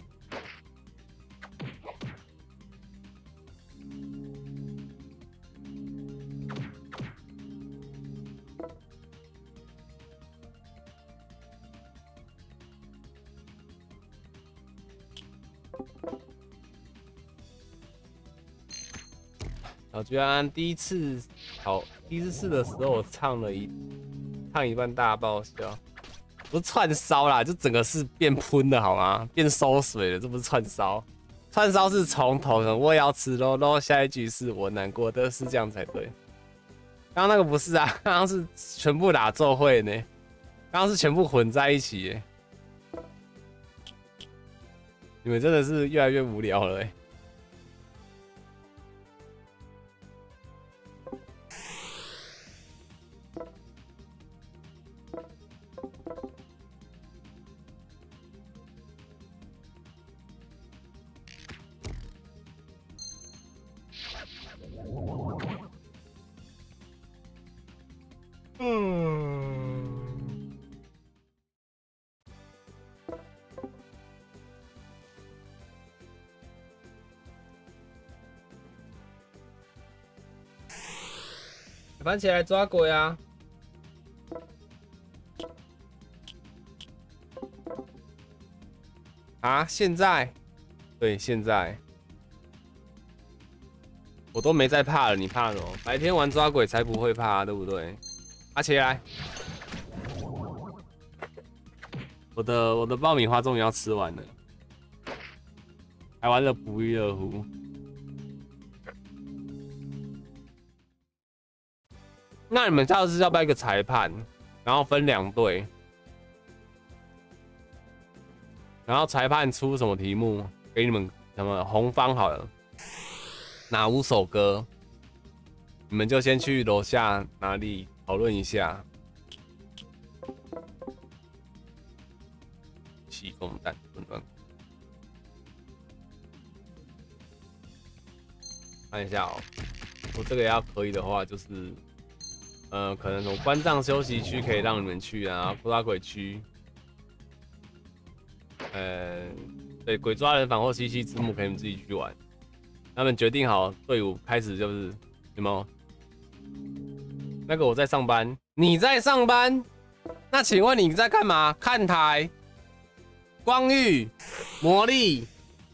小居安第一次好，第一次试的时候，我唱了一唱一半大爆笑，不是串烧啦，就整个是变喷的好吗？变收水了，这不是串烧，串烧是从头的我也要吃肉肉，下一句是我难过的，是这样才对。刚刚那个不是啊，刚刚是全部打奏会呢，刚刚是全部混在一起耶。你们真的是越来越无聊了哎。嗯，翻起来抓鬼啊！啊，现在，对，现在我都没在怕了，你怕什么？白天玩抓鬼才不会怕，对不对？啊，起来！我的我的爆米花终于要吃完了，还玩了不亦乐乎。那你们下次要不要一个裁判，然后分两队，然后裁判出什么题目给你们？什么红方好了，哪五首歌，你们就先去楼下哪里讨论一下。气功蛋混乱，看一下哦。我这个要可以的话，就是。呃，可能从关帐休息区可以让你们去啊，抓鬼区，呃，对，鬼抓人反或七夕之墓可以你们自己去玩。他们决定好队伍开始就是有没有？那个我在上班，你在上班，那请问你在干嘛？看台、光遇、魔力，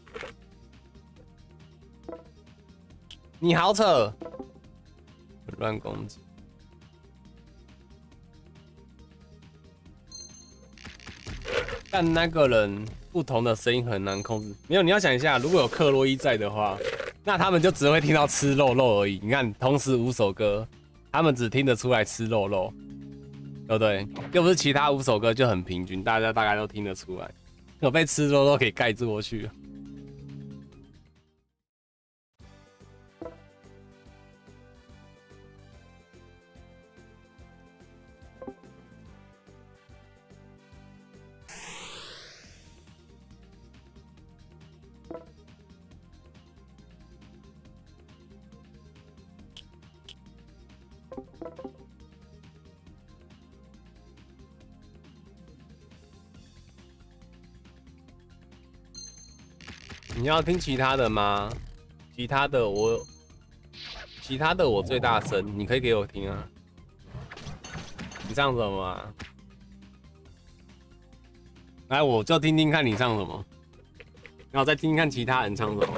你好扯，乱攻击。但那个人不同的声音很难控制。没有，你要想一下，如果有克洛伊在的话，那他们就只会听到吃肉肉而已。你看，同时五首歌，他们只听得出来吃肉肉，对不对？又不是其他五首歌就很平均，大家大概都听得出来。有被吃肉肉给盖住过去。你要听其他的吗？其他的我，其他的我最大声，你可以给我听啊。你唱什么啊？来，我就听听看你唱什么，然后再听听看其他人唱什么。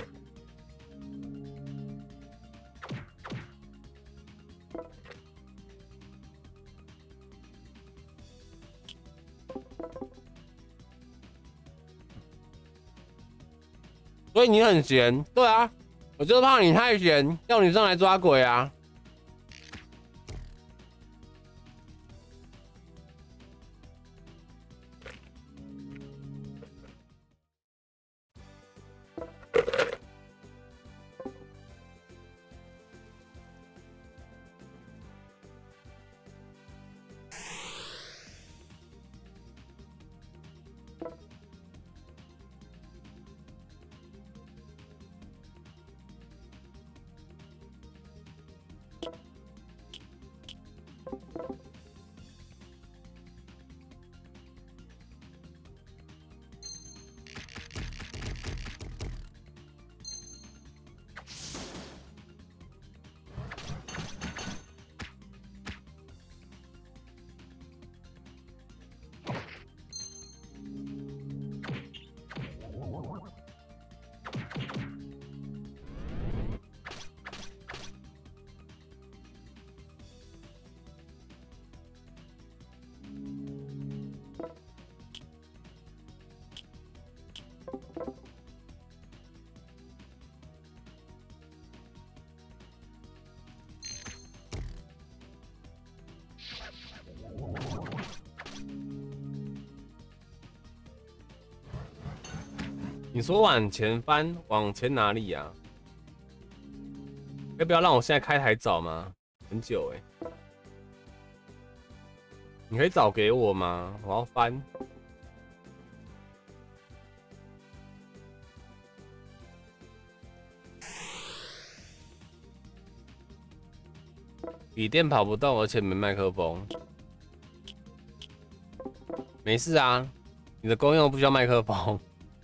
所以你很闲，对啊，我就怕你太闲，要你上来抓鬼啊。 你说往前翻，往前哪里呀、啊？要不要让我现在开台找吗？很久哎、欸，你可以找给我吗？我要翻。笔电跑不动，而且没麦克风。没事啊，你的功用不需要麦克风。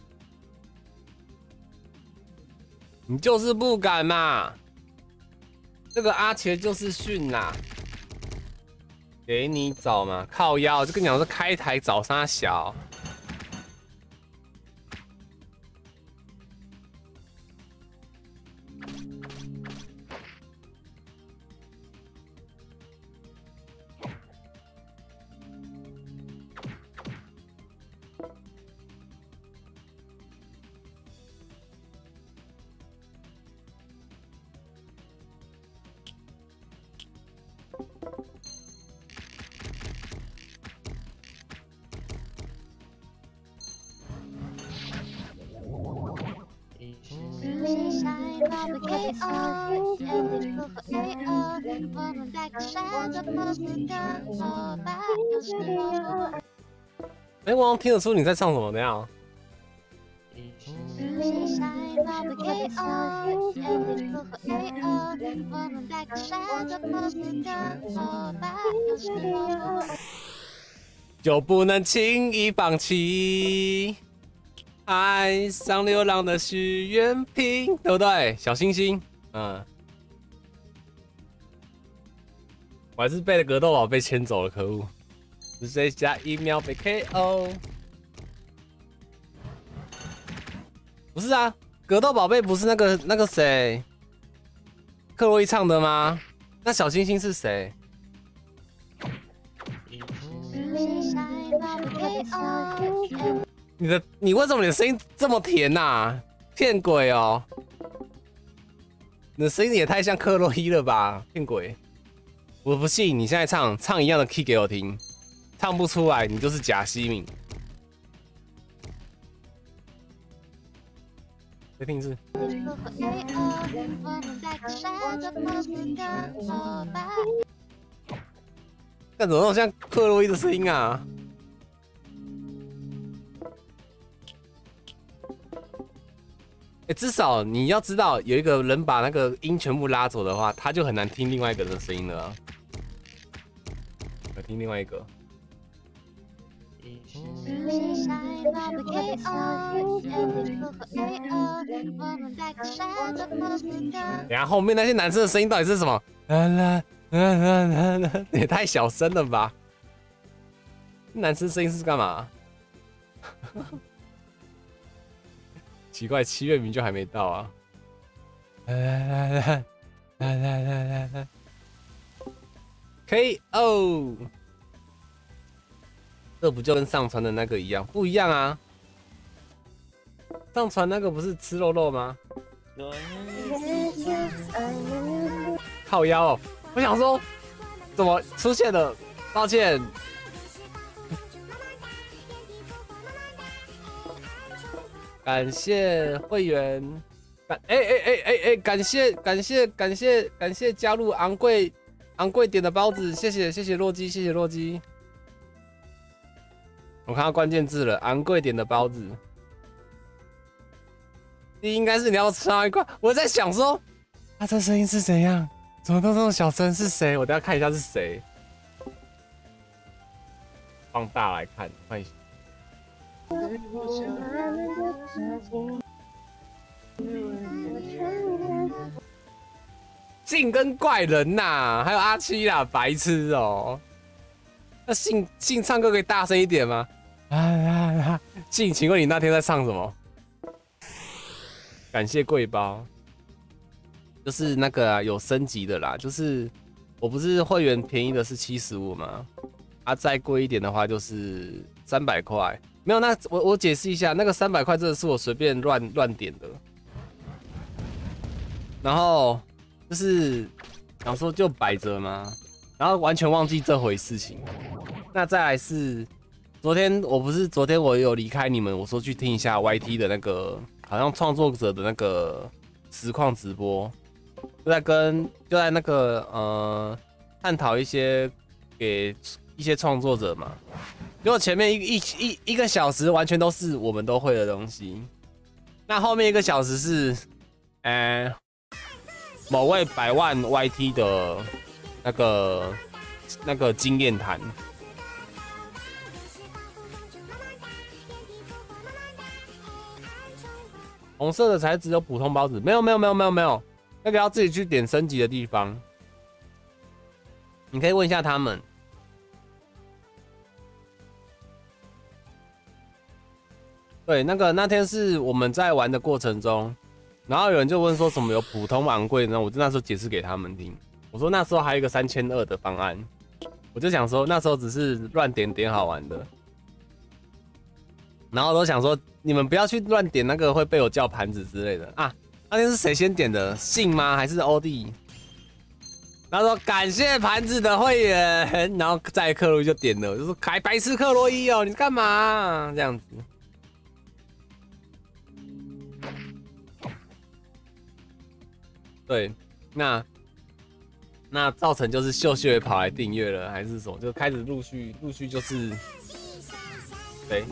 你就是不敢嘛！这个阿茄就是训啦，给你找嘛，靠腰就跟你讲说开台找啥小。哎，我好像听得出你在唱什么的呀？就不能轻易放弃。爱上流浪的许愿瓶，对不对？小星星，嗯，我还是被格斗宝被牵走了，可恶！是谁加一秒被 K O？ 不是啊，格斗宝贝不是那个那个谁，克洛伊唱的吗？那小星星是谁？你的你为什么你的声音这么甜呐、啊？骗鬼哦！你的声音也太像克洛伊了吧？骗鬼！我不信，你现在唱唱一样的 key 给我听，唱不出来你就是假西敏。再听一次。干什么那种像克洛伊的声音啊？欸、至少你要知道，有一个人把那个音全部拉走的话，他就很难听另外一个人的声音了、啊。我听另外一个。等下后面那些男生的声音到底是什么？啦啦啦啦啦，也太小声了吧！男生声音是干嘛？奇怪，七月名就还没到啊！来来来来来来来来来 ，K O， 这不就跟上传的那个一样？不一样啊！上传那个不是吃肉肉吗？靠腰哦！我想说，怎么出现了？抱歉。感谢会员，感哎哎哎哎哎，感谢感谢感谢感谢加入昂贵昂贵点的包子，谢谢谢谢洛基，谢谢洛基。我看到关键字了，昂贵点的包子。应该是你要吃到一块，我在想说，他、啊、这声音是怎样？怎么都这么小声？是谁？我等下看一下是谁。放大来看，看一下。信跟怪人呐、啊，还有阿七啦，白痴哦、喔。那信信唱歌可以大声一点吗？啊啊啊！信，请问你那天在唱什么？感谢贵包，就是那个、啊、有升级的啦，就是我不是会员便宜的是七十五吗？啊，再贵一点的话就是三百块。没有，那我我解释一下，那个三百块真的是我随便乱乱点的，然后就是想说就摆着嘛，然后完全忘记这回事情。那再来是昨天我不是昨天我有离开你们，我说去听一下 Y T 的那个，好像创作者的那个实况直播，就在跟就在那个呃探讨一些给一些创作者嘛。结果前面一一一一个小时完全都是我们都会的东西，那后面一个小时是，呃，某位百万 Y T 的那个那个经验谈。红色的才只有普通包子，没有没有没有没有没有，那个要自己去点升级的地方，你可以问一下他们。对，那个那天是我们在玩的过程中，然后有人就问说什么有普通昂贵呢？我就那时候解释给他们听，我说那时候还有一个三千二的方案，我就想说那时候只是乱点点好玩的。然后都想说，你们不要去乱点那个会被我叫盘子之类的啊！那天是谁先点的？信吗？还是欧弟？然后说感谢盘子的会员，然后在克洛伊就点了，我就说开白痴克洛伊哦，你干嘛？这样子。对，那那造成就是秀秀也跑来订阅了，还是什么？就开始陆续陆续就是，对。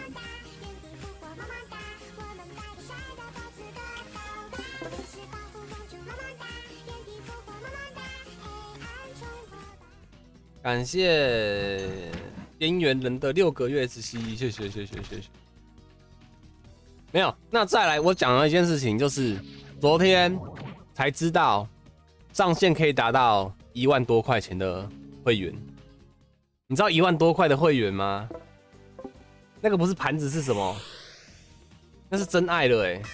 感谢边缘人的六个月之息，谢谢谢谢谢谢。没有，那再来我讲了一件事情，就是昨天才知道上限可以达到一万多块钱的会员。你知道一万多块的会员吗？那个不是盘子是什么？那是真爱了哎、欸。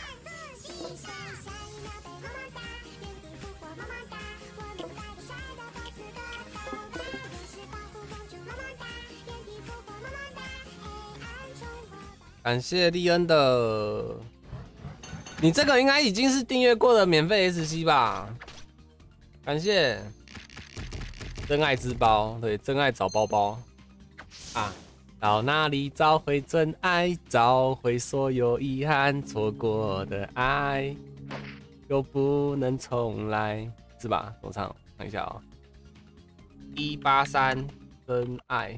感谢利恩的，你这个应该已经是订阅过的免费 S C 吧？感谢真爱之包，对，真爱找包包啊！到哪里找回真爱？找回所有遗憾，错过的爱又不能重来，是吧？我唱，看一下哦，一八三真爱。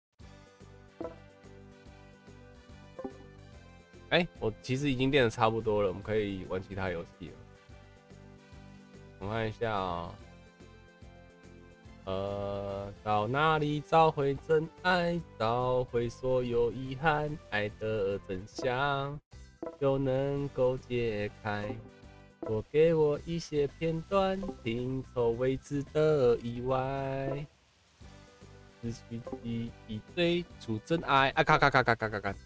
哎、欸，我其实已经练得差不多了，我们可以玩其他游戏了。我看一下啊、喔，呃，到哪里找回真爱？找回所有遗憾，爱的真相就能够解开。多给我一些片段，拼凑未知的意外。失去记忆，追逐真爱。啊！咔咔咔咔咔咔咔。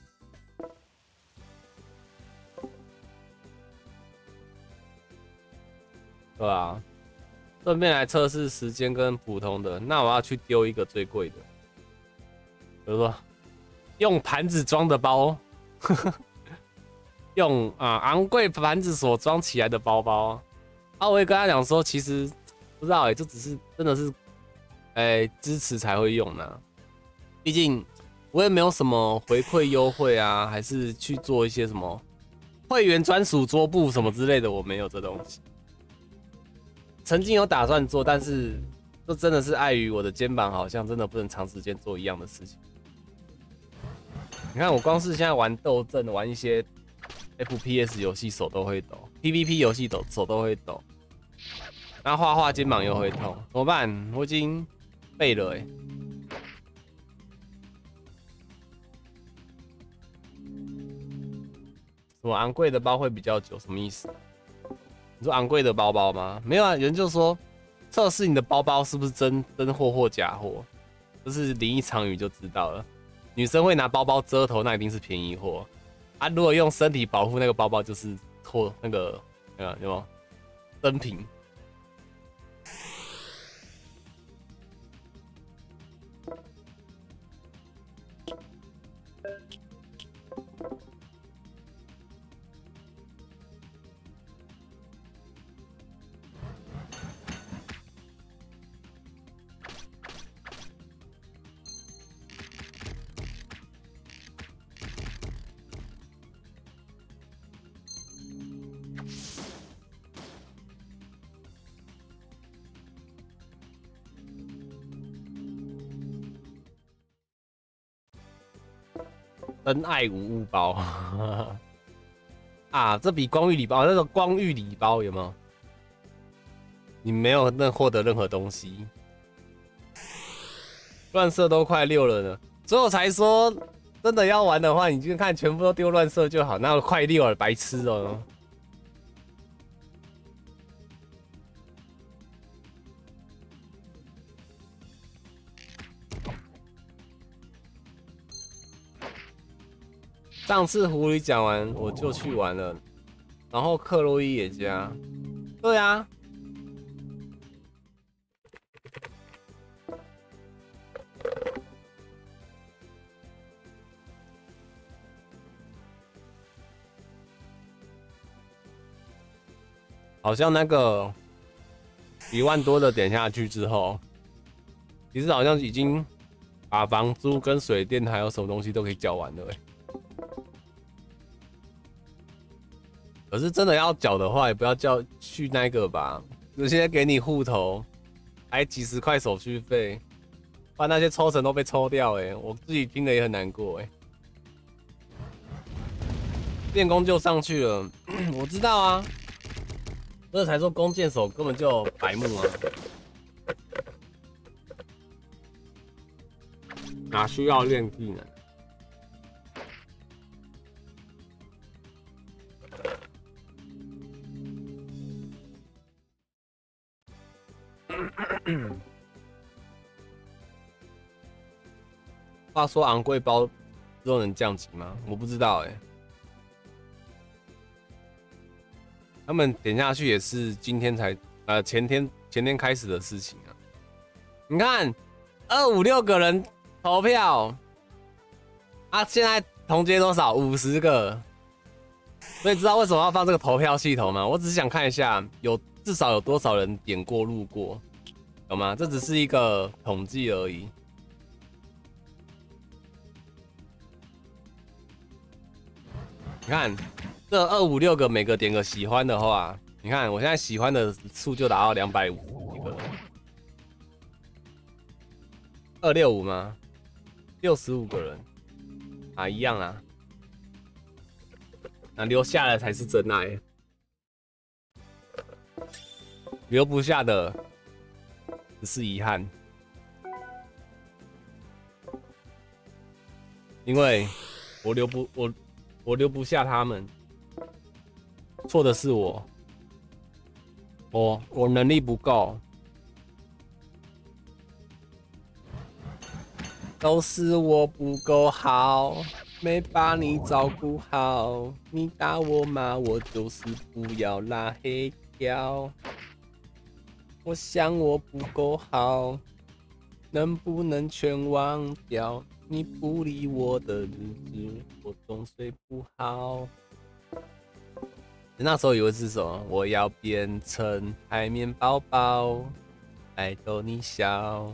对啊，顺便来测试时间跟普通的，那我要去丢一个最贵的，比如说用盘子装的包，呵呵用啊昂贵盘子所装起来的包包。啊，我也跟他讲说，其实不知道哎、欸，这只是真的是哎、欸、支持才会用的，毕竟我也没有什么回馈优惠啊，还是去做一些什么会员专属桌布什么之类的，我没有这东西。曾经有打算做，但是这真的是碍于我的肩膀，好像真的不能长时间做一样的事情。你看，我光是现在玩斗阵，玩一些 F P S 游戏，手都会抖 ；P V P 游戏抖手都会抖。然后画画肩膀又会痛，怎么办？我已经背了哎、欸。什么昂贵的包会比较久？什么意思？你说昂贵的包包吗？没有啊，有人就说测试你的包包是不是真真货或假货，这是林一场雨就知道了。女生会拿包包遮头，那一定是便宜货啊。如果用身体保护那个包包，就是货那个呃有没有真品？ 真爱无误包啊，这比光遇礼包那种光遇礼包有没有？你没有任获得任何东西，乱射都快六了呢，所以我才说，真的要玩的话，你就看全部都丢乱射就好，那快六了，白痴哦。上次狐狸讲完我就去玩了，然后克洛伊也加，对啊。好像那个一万多的点下去之后，其实好像已经把房租跟水电还有什么东西都可以缴完了欸。可是真的要缴的话，也不要叫去那个吧，有些给你户头，还几十块手续费，把那些抽成都被抽掉哎、欸，我自己听了也很难过哎、欸。练功就上去了，我知道啊，所以才说弓箭手根本就白目啊，哪需要练技能？话说昂贵包之后能降级吗？我不知道哎、欸。他们点下去也是今天才呃前天前天开始的事情啊。你看二五六个人投票啊，现在同阶多少？五十个。所以知道为什么要放这个投票系统吗？我只是想看一下有至少有多少人点过路过，懂吗？这只是一个统计而已。你看这二五六个每个点个喜欢的话，你看我现在喜欢的数就达到两百五十个。二六五吗？六十五个人啊，一样啊。那留下来才是真爱，留不下的只是遗憾，因为我留不我我留不下他们，错的是我，我我能力不够，都是我不够好。没把你照顾好，你打我骂我就是不要拉黑掉。我想我不够好，能不能全忘掉？你不理我的日子，我总睡不好。那时候以为是什么？我要变成海绵宝宝，来逗你笑。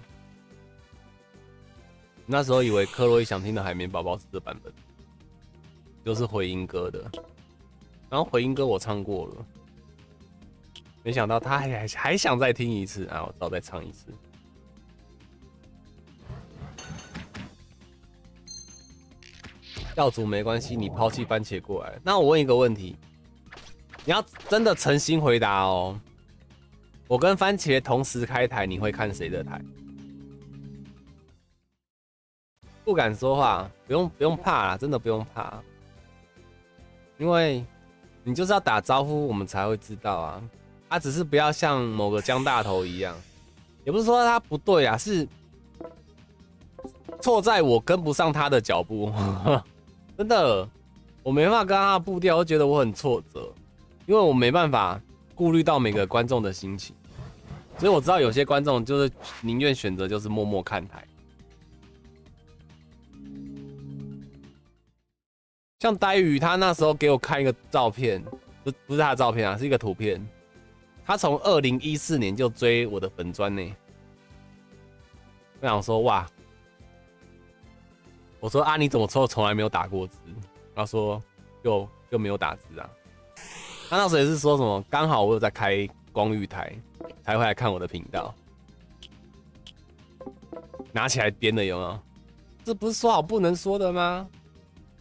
那时候以为克洛伊想听的海绵宝宝是这版本，就是回音歌的。然后回音歌我唱过了，没想到他还还还想再听一次啊！我只好再唱一次。教主没关系，你抛弃番茄过来。那我问一个问题，你要真的诚心回答哦。我跟番茄同时开台，你会看谁的台？不敢说话，不用不用怕啦，真的不用怕，因为你就是要打招呼，我们才会知道啊。他、啊、只是不要像某个江大头一样，也不是说他不对啊，是错在我跟不上他的脚步，真的，我没办法跟他的步调，我觉得我很挫折，因为我没办法顾虑到每个观众的心情，所以我知道有些观众就是宁愿选择就是默默看台。像呆鱼，他那时候给我看一个照片，不不是他的照片啊，是一个图片。他从二零一四年就追我的粉专呢。我想说，哇，我说啊，你怎么从从来没有打过字？他说又又没有打字啊。他那时候也是说什么，刚好我有在开光遇台，才会来看我的频道。拿起来编的有没有？这不是说好不能说的吗？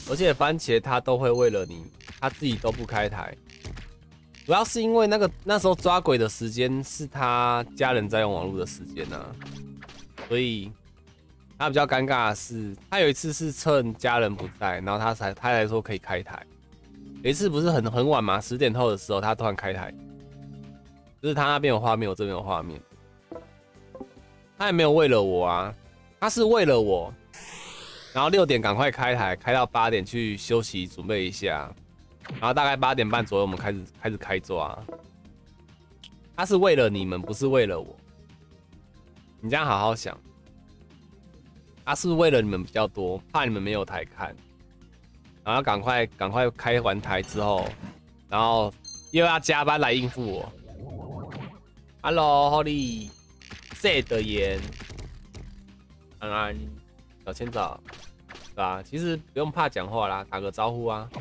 而且番茄他都会为了你，他自己都不开台。主要是因为那个那时候抓鬼的时间是他家人在用网络的时间啊，所以他比较尴尬的是，他有一次是趁家人不在，然后他才他才说可以开台。有一次不是很很晚嘛，十点后的时候他突然开台，就是他那边有画面，我这边有画面。他也没有为了我啊，他是为了我，然后六点赶快开台，开到八点去休息准备一下。然后大概八点半左右，我们开始开始开抓。他是为了你们，不是为了我。你这样好好想，他是为了你们比较多，怕你们没有台看，然后赶快赶快开完台之后，然后又要加班来应付我。Hello，Holly， 谢德言，安安，小千早，对吧？其实不用怕讲话啦，打个招呼啊。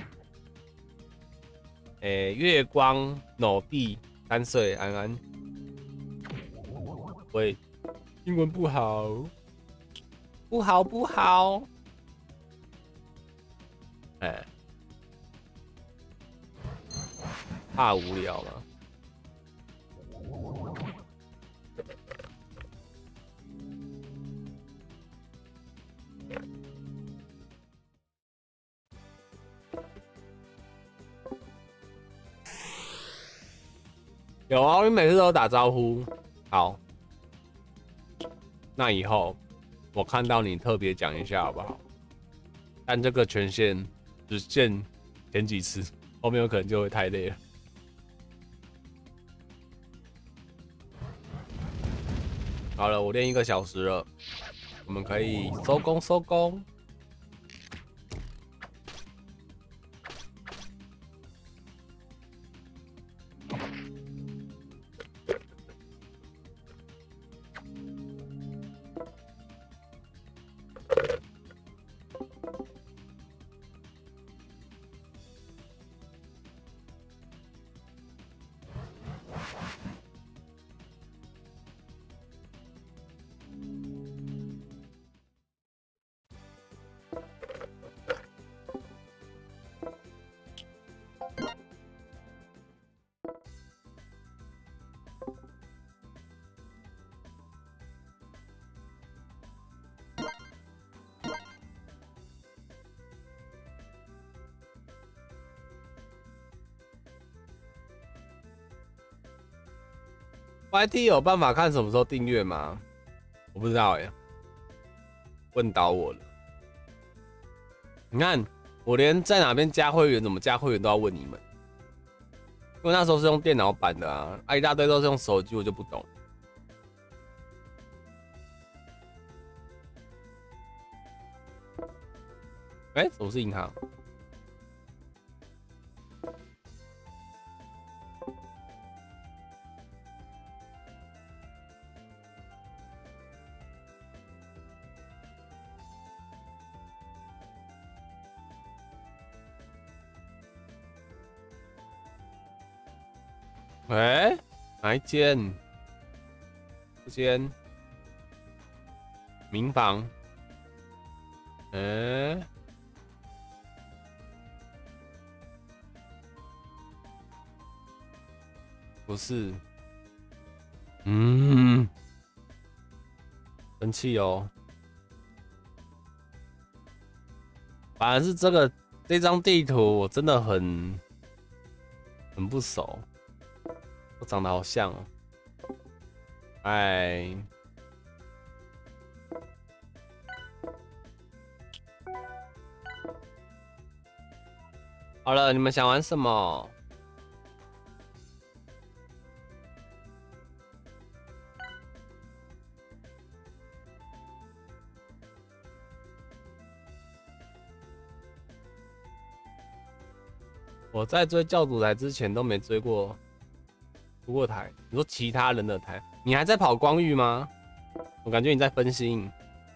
诶、欸，月光 no 弟三岁，安安。喂，英文不好，不好不好。哎、欸，怕无聊吗？有啊，我每次都打招呼。好，那以后我看到你特别讲一下好不好？但这个权限只限前几次，后面有可能就会太累了。好了，我练一个小时了，我们可以收工收工。Y T 有办法看什么时候订阅吗？我不知道哎、欸，问倒我了。你看，我连在哪边加会员、怎么加会员都要问你们，因为那时候是用电脑版的啊，啊一大堆都是用手机，我就不懂。哎、欸，怎么是银行？哎、欸，哪一间？这间民房。哎、欸，不是。嗯，生气哦。反而是这个这张地图，我真的很很不熟。我长得好像哦，哎，好了，你们想玩什么？我在追教主台之前都没追过。出过台，你说其他人的台，你还在跑光域吗？我感觉你在分心。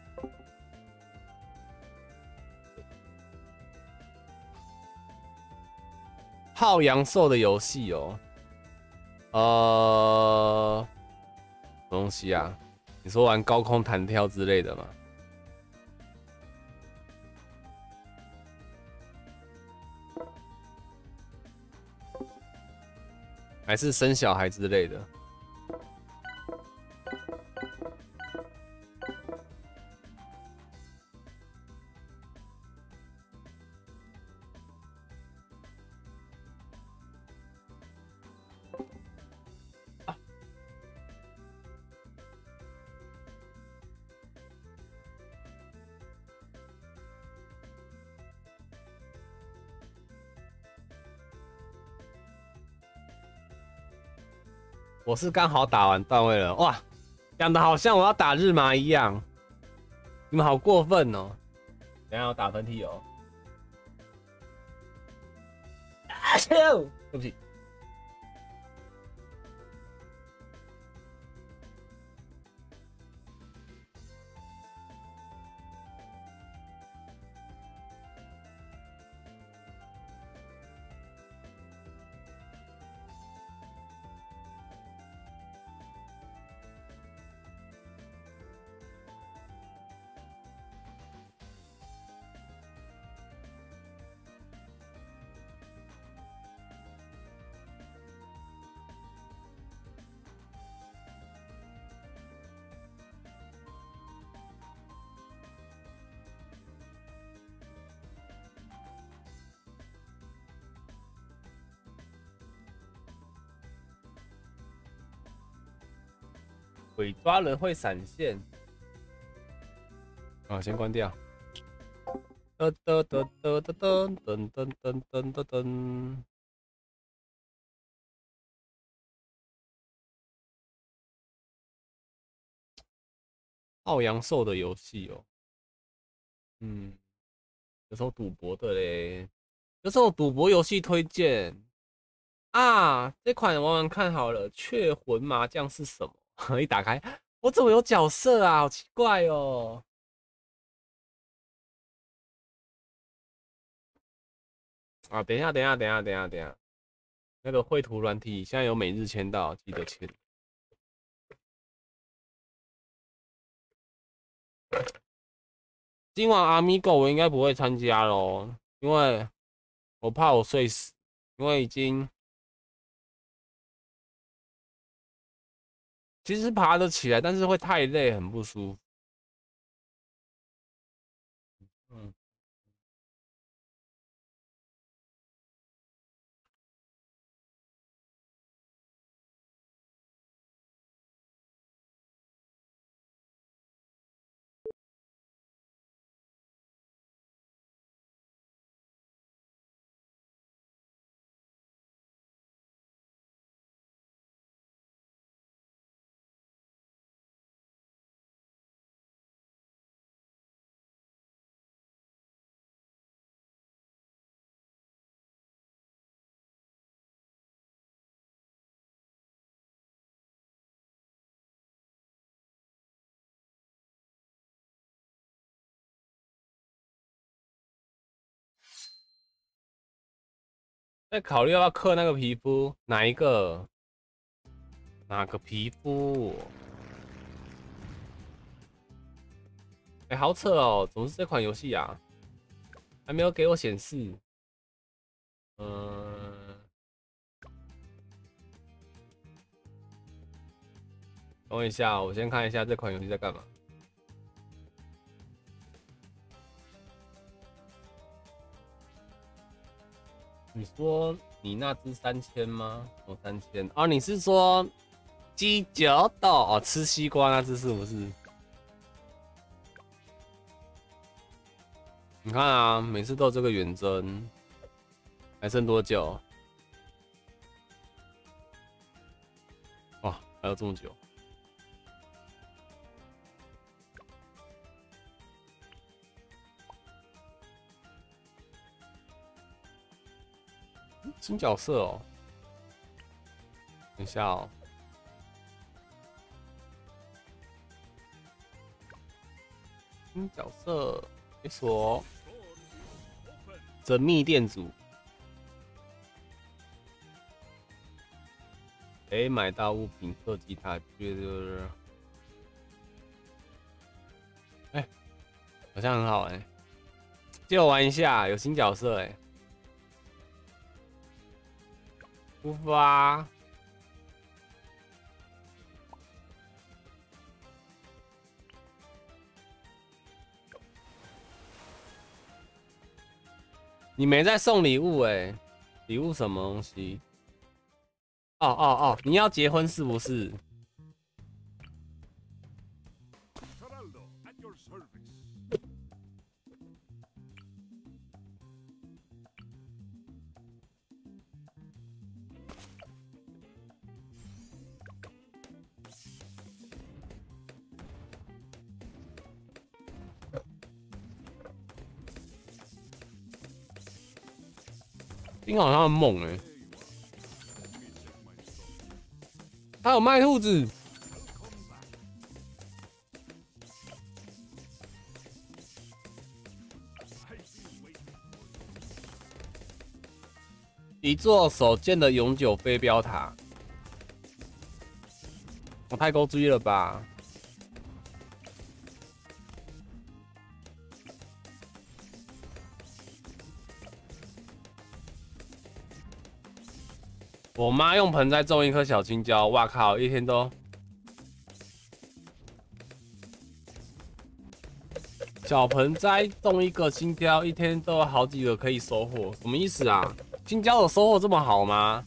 好阳寿的游戏哦，呃，什么东西啊？你说玩高空弹跳之类的吗？ 还是生小孩之类的。我是刚好打完段位了，哇，讲的好像我要打日麻一样，你们好过分哦！等一下我打喷嚏哦，啊对不起。鬼抓人会闪现，啊，先关掉。噔噔噔噔噔噔噔噔噔噔噔。奥阳寿的游戏哦，嗯，有时候赌博的嘞，有时候赌博游戏推荐啊，这款玩玩看好了，雀魂麻将是什么？一打开，我怎么有角色啊？好奇怪哦。啊，等一下，等一下，等一下，等一下，等一下，那个绘图软体现在有每日签到，记得签。今晚阿米狗我应该不会参加咯，因为我怕我睡死，因为已经其实爬得起来，但是会太累，很不舒服。嗯。在考虑要不要刻那个皮肤，哪一个？哪个皮肤？哎、欸，好扯哦，怎么是这款游戏啊？还没有给我显示。嗯，等我一下，我先看一下这款游戏在干嘛。你说你那只三千吗？哦，三千哦，你是说鸡脚豆哦，吃西瓜那只是不是？你看啊，每次都有这个远征，还剩多久？哇，还有这么久！新角色哦，等一下哦。新角色解锁，缜密店主。哎、欸，买到物品设计它，觉得，哎、欸，好像很好哎、欸，借我玩一下，有新角色哎、欸，出发。 你没在送礼物哎、欸？礼物什么东西？哦哦哦，你要结婚是不是？听好像很猛哎、欸，还有卖兔子。一座手建的永久飞镖塔，我太够追了吧！我妈用盆栽种一颗小青椒，哇靠，一天都小盆栽种一个青椒，一天都有好几个可以收获，什么意思啊？青椒的收获这么好吗？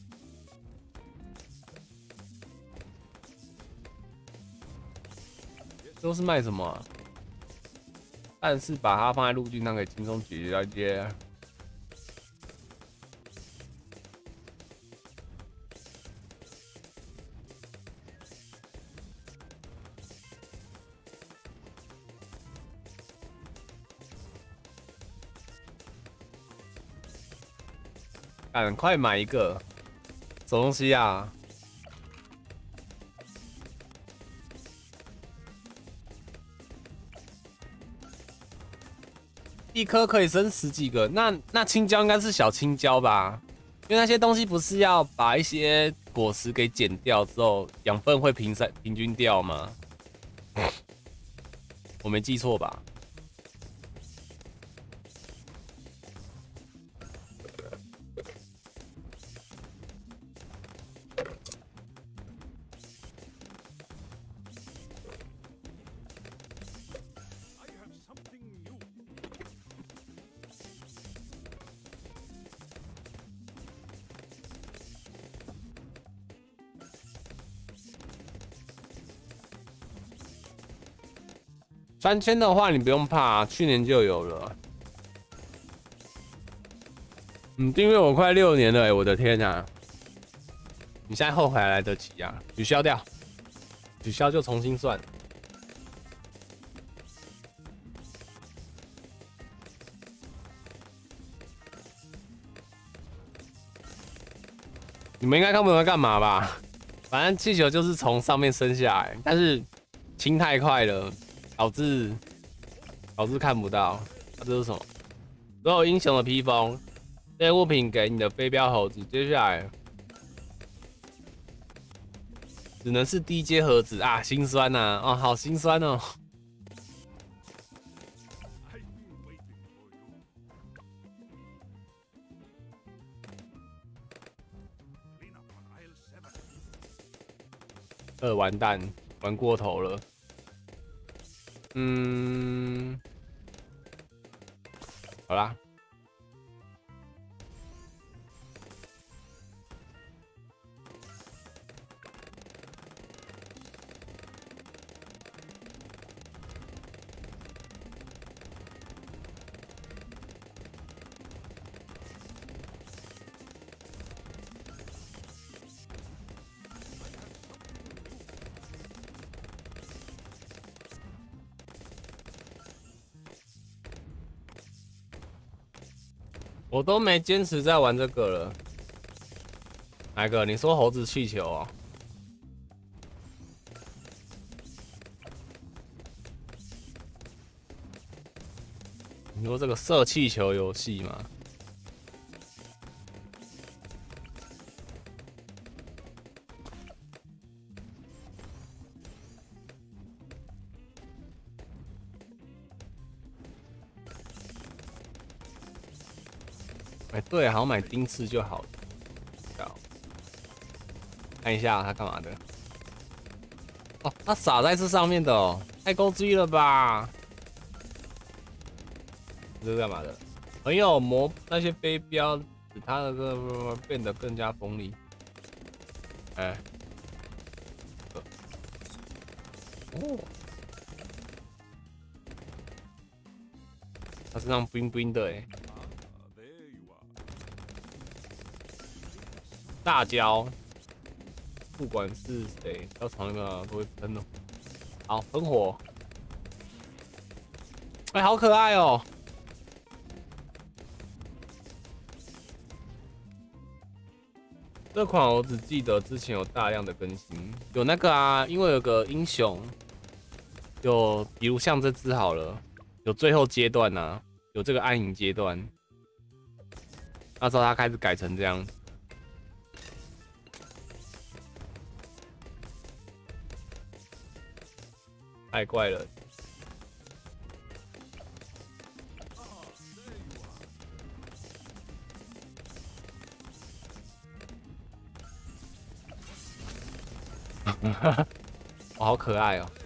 都是卖什么、啊？但是把它放在陆地上可以轻松解决掉一些。赶快买一个，什么东西啊？一颗可以生十几个，那那青椒应该是小青椒吧？因为那些东西不是要把一些果实给剪掉之后，养分会平散平均掉吗？我没记错吧？三千的话，你不用怕，去年就有了。你订阅我快六年了、欸，我的天啊！你现在后悔还来得及啊！取消掉，取消就重新算。你们应该看不懂在干嘛吧？反正气球就是从上面升下来，但是清太快了。导致导致看不到，啊、这是什么？所有英雄的披风，这些物品给你的飞镖猴子。接下来只能是低阶盒子啊，心酸呐、啊！哦，好心酸哦。呃，完蛋，玩过头了。嗯，好啦。我都没坚持在玩这个了。哪一个？你说猴子气球哦？你说这个射气球游戏吗？哎、欸，对，好像买钉刺就好了。好，看一下他干嘛的。哦，他撒在这上面的哦，太够追了吧？这是干嘛的？ 很有魔那些飞镖使它的个变得更加锋利。哎、欸，哦，它身上 bling bling 的哎、欸。大椒，不管是谁，要朝那个都会喷的。好，喷火。哎、欸，好可爱哦、喔！这款我只记得之前有大量的更新，有那个啊，因为有个英雄，有比如像这只好了，有最后阶段啊，有这个暗影阶段，那时候他开始改成这样。太怪了。我好可爱哦、喔。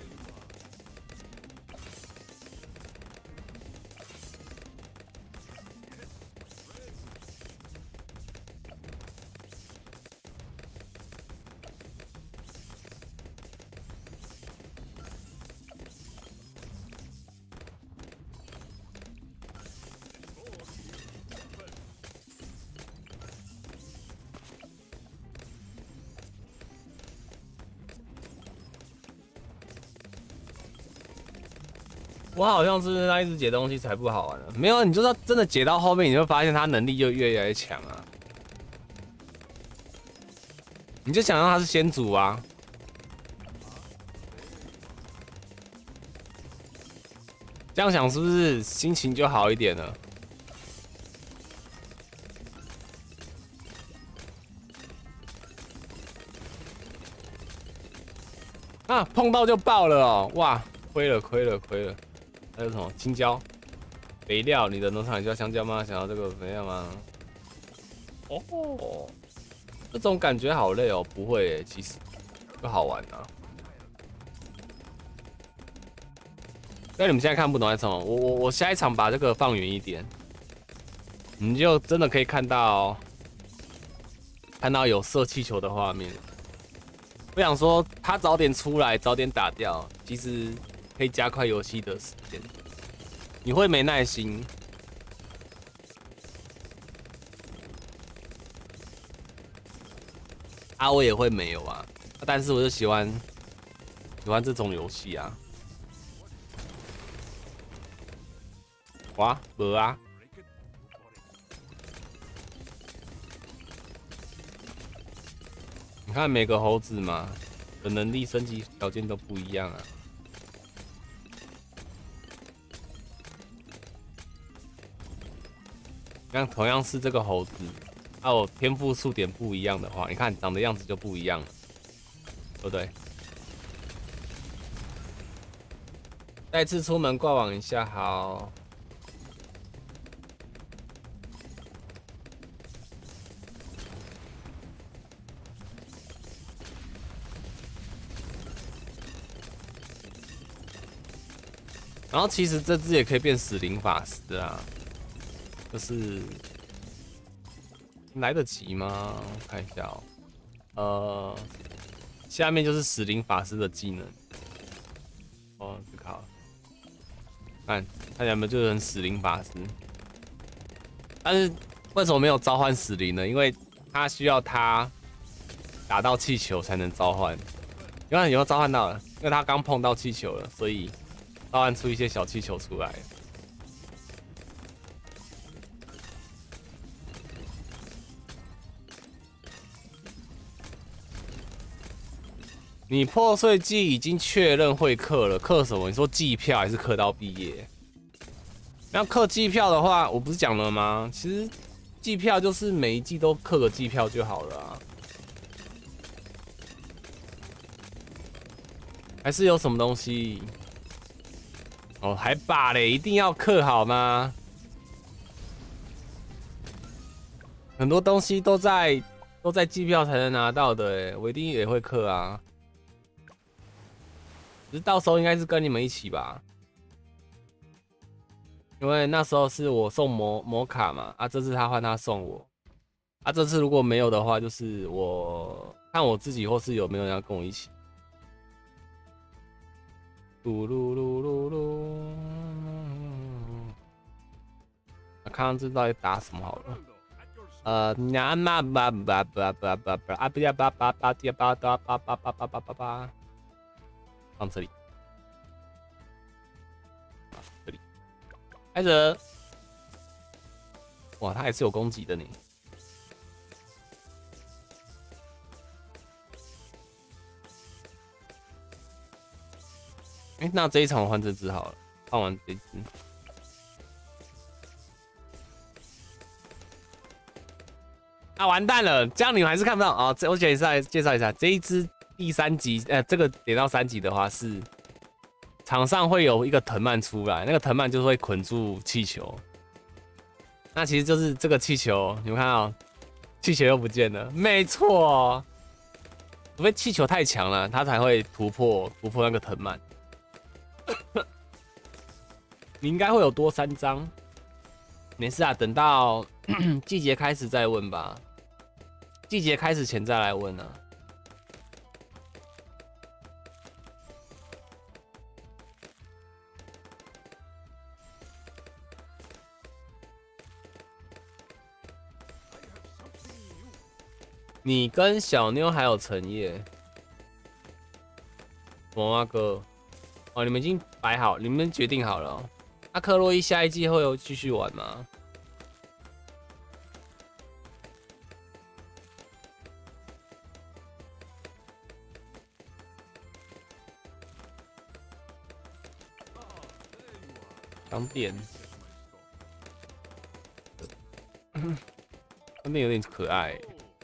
我好像是那一直解东西才不好玩了，没有，你就说真的解到后面，你会发现他能力就越来越强啊。你就想让他是先祖啊，这样想是不是心情就好一点了？啊，碰到就爆了哦！哇，亏了亏了亏了。还有什么青椒、肥料？你的农场需要香蕉吗？想要这个肥料吗？哦，这种感觉好累哦。不会耶，其实就好玩啊。但你们现在看不懂在什么？我我我下一场把这个放远一点，你就真的可以看到看到有射气球的画面。我想说，他早点出来，早点打掉，其实可以加快游戏的时间。你会没耐心，啊，我也会没有啊，但是我就喜欢喜欢这种游戏啊。哇，没啊。你看每个猴子嘛的能力升级条件都不一样啊。像同样是这个猴子，啊，我天赋数点不一样的话，你看长的样子就不一样了，对不对？再次出门挂网一下，好。然后其实这只也可以变死灵法师啊，就是来得及吗？我看一下哦、喔，呃，下面就是死灵法师的技能。哦，思考，看看有没有就是很死灵法师，但是为什么没有召唤死灵呢？因为他需要他打到气球才能召唤。因为以后召唤到了，因为他刚碰到气球了，所以召唤出一些小气球出来。你破碎季已经确认会氪了，氪什么？你说季票还是氪到毕业？那氪季票的话，我不是讲了吗？其实季票就是每一季都氪个季票就好了啊。还是有什么东西？哦，还罢嘞，一定要氪好吗？很多东西都在都在季票才能拿到的，哎，我一定也会氪啊。只是到时候应该是跟你们一起吧。 因为那时候是我送摩摩卡嘛，啊，这次他换他送我，啊，这次如果没有的话，就是我看我自己或是有没有人要跟我一起。噜噜噜噜噜，看看这到底打什么好了。呃，呀嘛吧吧吧吧吧吧啊不呀吧吧吧呀吧吧吧吧吧吧吧吧吧，放这里，这里，开始。哇，他还是有攻击的呢。哎、欸，那这一场我换这只好了，换完这只。啊，完蛋了！这样你们还是看不到啊、哦。这我介绍介绍一下，这一只第三级，呃，这个点到三级的话是场上会有一个藤蔓出来，那个藤蔓就是会捆住气球。那其实就是这个气球，你们看到、哦，气球又不见了。没错，除非气球太强了，它才会突破突破那个藤蔓。你应该会有多三张，没事啊，等到季节开始再问吧。季节开始前再来问啊。你跟小妞还有陈烨，王阿哥，哦，你们已经摆好，你们决定好了、哦。那、啊、克洛伊下一季会有继续玩吗？当店，当店有点可爱。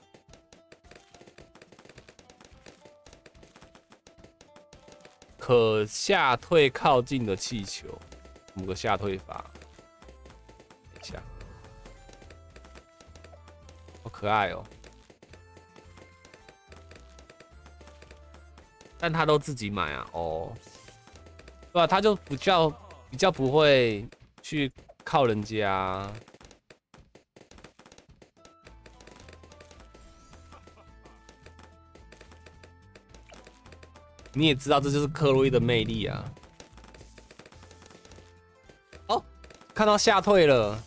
可下退靠近的气球，某个下退法。等一下，好可爱哦！但他都自己买啊，哦，对啊，他就比较比较不会去靠人家、啊。你也知道，这就是克洛伊的魅力啊！哦，看到下退了，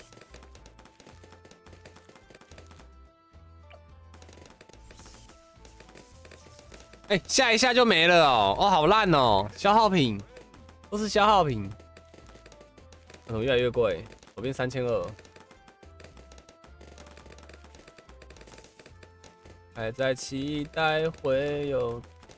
哎、欸，下一下就没了哦！哦，好烂哦，消耗品都是消耗品，怎么越来越贵？左边三千二，还在期待会有。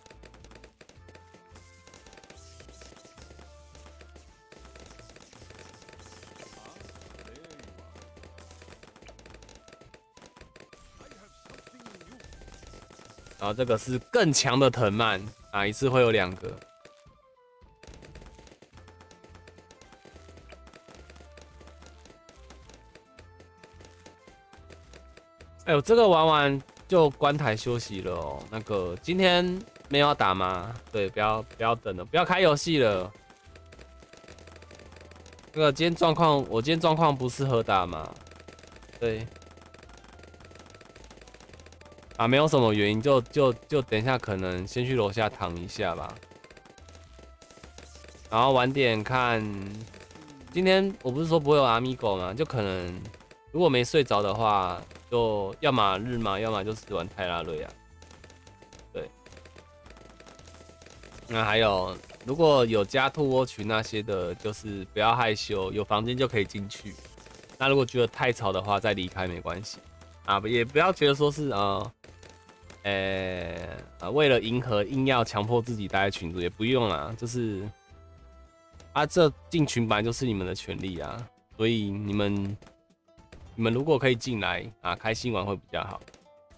然后这个是更强的藤蔓啊，一次会有两个。哎呦，这个玩完就关台休息了哦。那个今天没有要打吗？对，不要不要等了，不要开游戏了。那个今天状况，我今天状况不适合打嘛？对。啊，没有什么原因，就就就等一下，可能先去楼下躺一下吧，然后晚点看。今天我不是说不会有阿米狗吗？就可能如果没睡着的话，就要么日嘛，要么就是玩泰拉瑞啊。对，那还有如果有加兔窝群那些的，就是不要害羞，有房间就可以进去。那如果觉得太吵的话，再离开没关系啊，也不要觉得说是呃。呃、欸呃，为了迎合，硬要强迫自己待在群组也不用啦，就是啊，这进群本来就是你们的权利啊，所以你们你们如果可以进来啊，开心玩会比较好。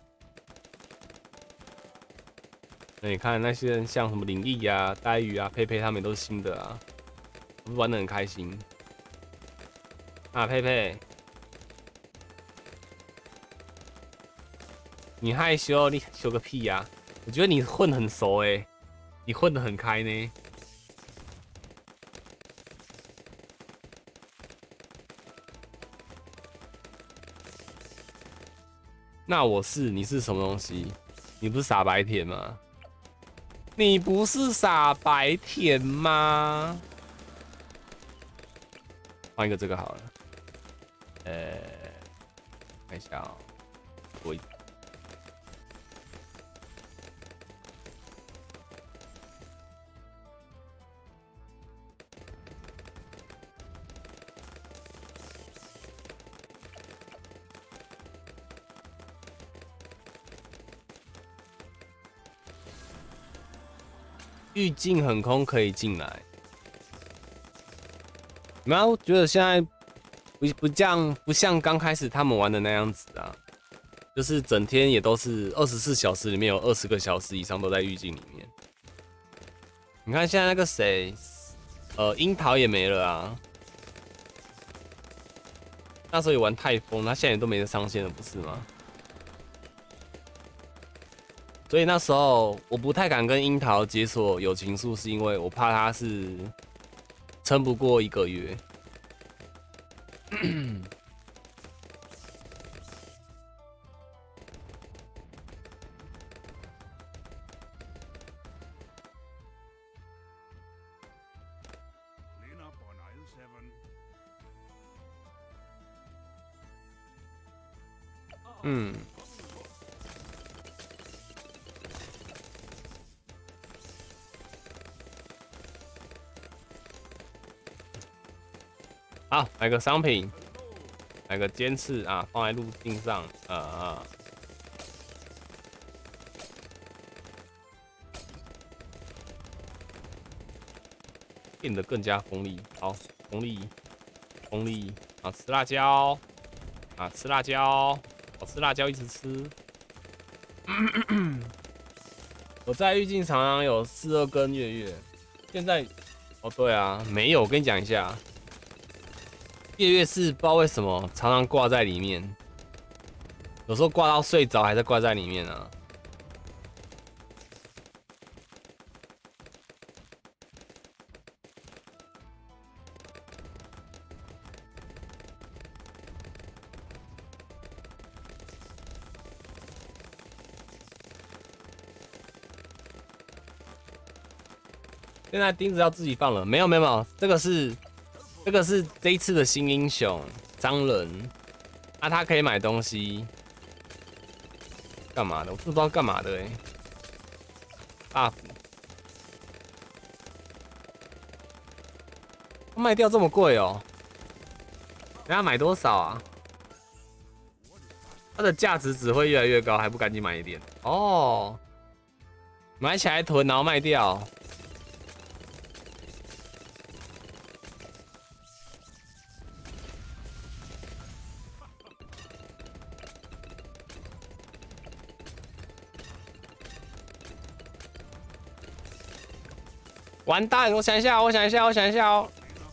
那你看那些人像什么林毅啊、呆鱼啊、佩佩他们都是新的啊，玩得很开心啊，佩佩。你害羞，你羞个屁呀、啊！我觉得你混很熟哎、欸，你混得很开呢。 那我是你是什么东西？你不是傻白甜吗？你不是傻白甜吗？换一个这个好了。呃，看一下哦，我一。 预境很空可以进来，你们觉得现在不不像不像刚开始他们玩的那样子啊？就是整天也都是二十四小时里面有二十个小时以上都在预境里面。你看现在那个谁，呃，樱桃也没了啊。那时候也玩太疯，他现在也都没得上线了，不是吗？ 所以那时候我不太敢跟樱桃解锁友情树，是因为我怕他是撑不过一个月。嗯。 好，买个商品，买个尖刺啊，放在路径上，呃、啊，变得更加锋利。好，锋利，锋利啊！吃辣椒啊！吃辣椒，我吃辣椒一直吃。我在预境常常有四二跟月月，现在哦对啊，没有，我跟你讲一下。 月月是不知道为什么常常挂在里面，有时候挂到睡着还在挂在里面啊。现在钉子要自己放了，没有没有没有，这个是。 这个是这一次的新英雄张人，啊，他可以买东西，干嘛的？我不知道干嘛的哎、欸。buff， 卖掉这么贵哦、喔？人家买多少啊？它的价值只会越来越高，还不赶紧买一点哦？买起来囤，然后卖掉。 完蛋！我想一下，我想一下，我想一下哦。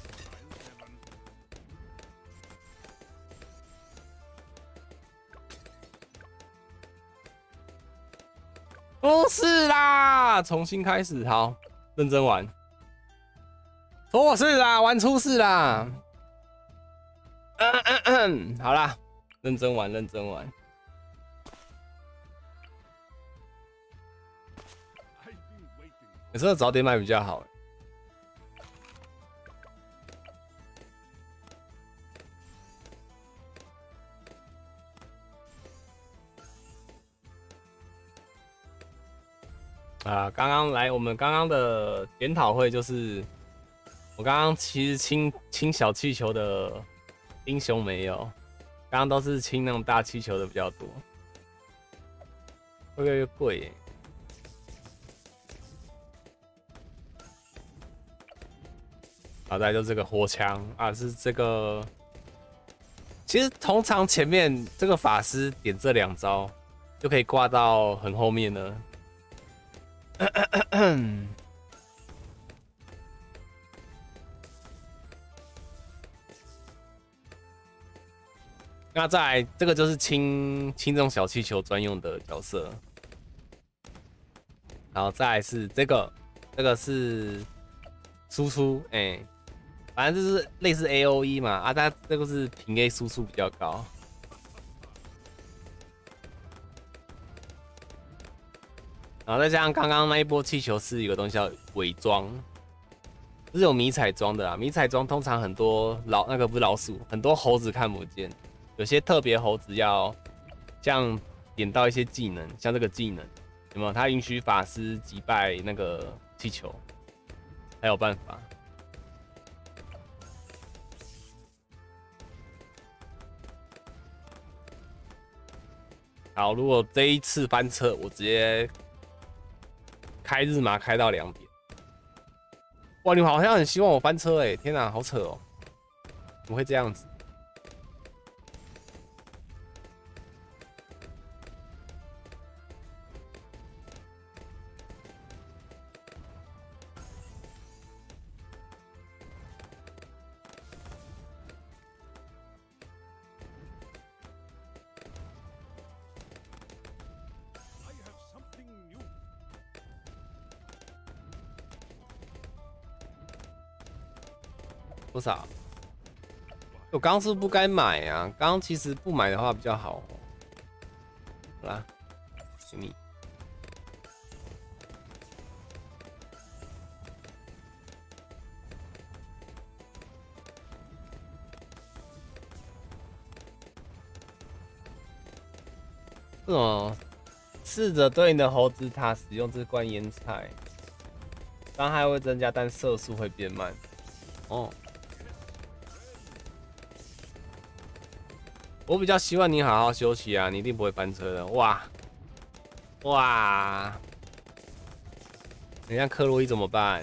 不是啦，重新开始，好，认真玩。错事啦，玩出事啦。嗯嗯嗯，好啦，认真玩，认真玩。你真的早点买比较好。啊，刚刚来我们刚刚的研讨会就是，我刚刚其实清清小气球的英雄没有，刚刚都是清那种大气球的比较多，会越来越贵耶。 好，再来就是这个火枪啊，是这个。其实通常前面这个法师点这两招，就可以挂到很后面了。那再来这个就是清清这种小气球专用的角色，然后再来是这个，这个是输出，哎、欸。 反正就是类似 A O E 嘛，啊，它这个是平 A 输出比较高。 然后再加上刚刚那一波气球是一个东西叫伪装，就是有迷彩装的啊。迷彩装通常很多老那个不是老鼠，很多猴子看不见，有些特别猴子要像点到一些技能，像这个技能有没有？它允许法师击败那个气球，才有办法。好，如果这一次翻车，我直接开日麻开到两点。哇，你们好像很希望我翻车哎、欸！天哪，好扯哦！怎么会这样子？多少？我刚刚是不是不该买啊？刚刚其实不买的话比较好、哦。好啦，给你。这种试着对应的猴子塔使用这罐腌菜，伤害会增加，但射速会变慢。哦。我比较希望你好好休息啊，你一定不会翻车的。哇哇，等一下克洛伊怎么办？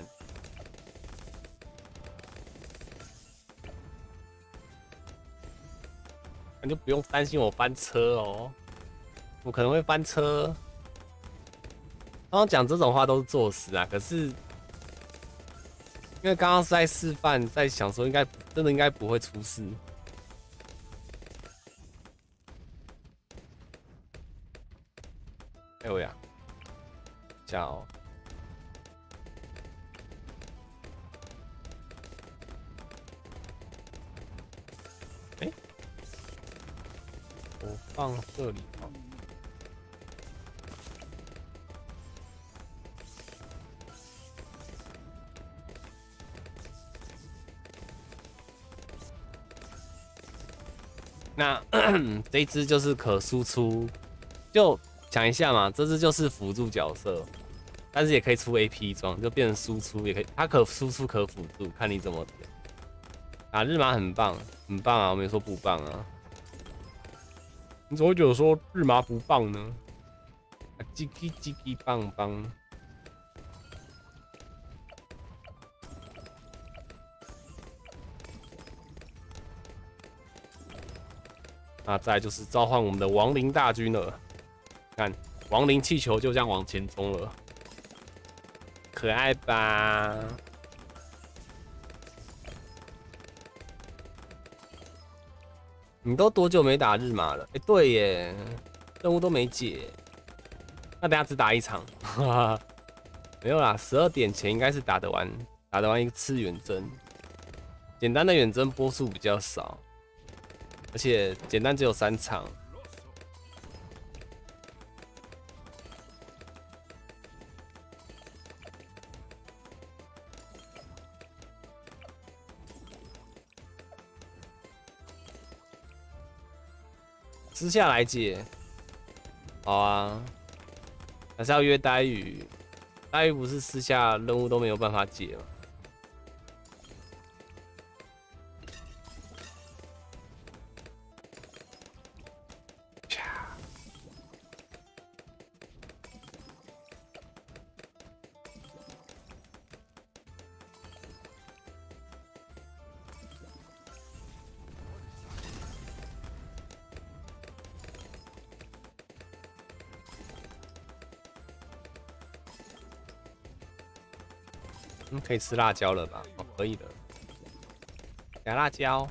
你就不用担心我翻车哦，我可能会翻车。刚刚讲这种话都是作死啊，可是因为刚刚是在示范，在想说应该真的应该不会出事。哎呦呀，加哦！哎、欸，我放这里哦。那这一只就是可输出，就讲一下嘛，这只就是辅助角色，但是也可以出 A P 装，就变成输出也可以，它可输出可辅助，看你怎么点。啊，日麻很棒，很棒啊，我没说不棒啊。你怎么会觉得说日麻不棒呢？啊，叽叽叽叽棒棒。那再来就是召唤我们的亡灵大军了，看亡灵气球就这样往前冲了，可爱吧？你都多久没打日麻了？哎、欸，对耶，任务都没解，那等下只打一场，哈哈，没有啦，十二点前应该是打得完，打得完一次远征，简单的远征波数比较少。而且简单只有三场，私下来解，好啊，还是要约呆鱼，呆鱼不是私下任务都没有办法解吗？嗯，可以吃辣椒了吧？哦，可以的。加辣椒，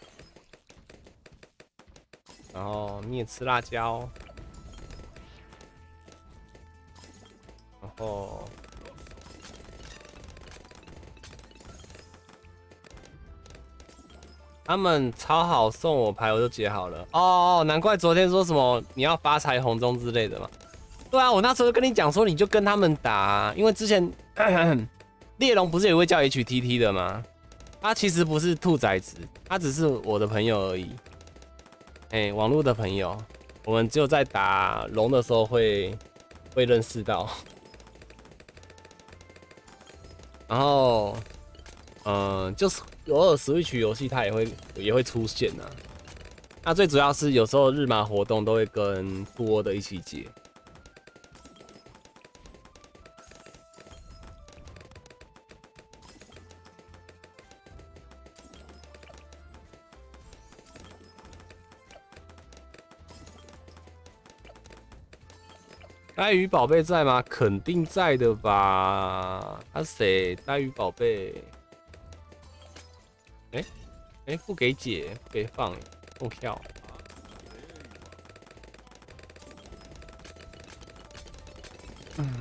然后你也吃辣椒，然后他们超好送我牌，我就解好了。哦哦，难怪昨天说什么你要发财红中之类的嘛。 对啊，我那时候跟你讲说，你就跟他们打、啊，因为之前猎龙不是有一位叫 H T T 的吗？他其实不是兔崽子，他只是我的朋友而已。哎、欸，网络的朋友，我们只有在打龙的时候会会认识到。然后，嗯、呃，就是偶尔 Switch 游戏它也会也会出现啊。那最主要是有时候日麻活动都会跟兔窝的一起接。呆鱼宝贝在吗？肯定在的吧？他谁？呆鱼宝贝？哎、欸、哎、欸，不给解，不给放，不跳。嗯。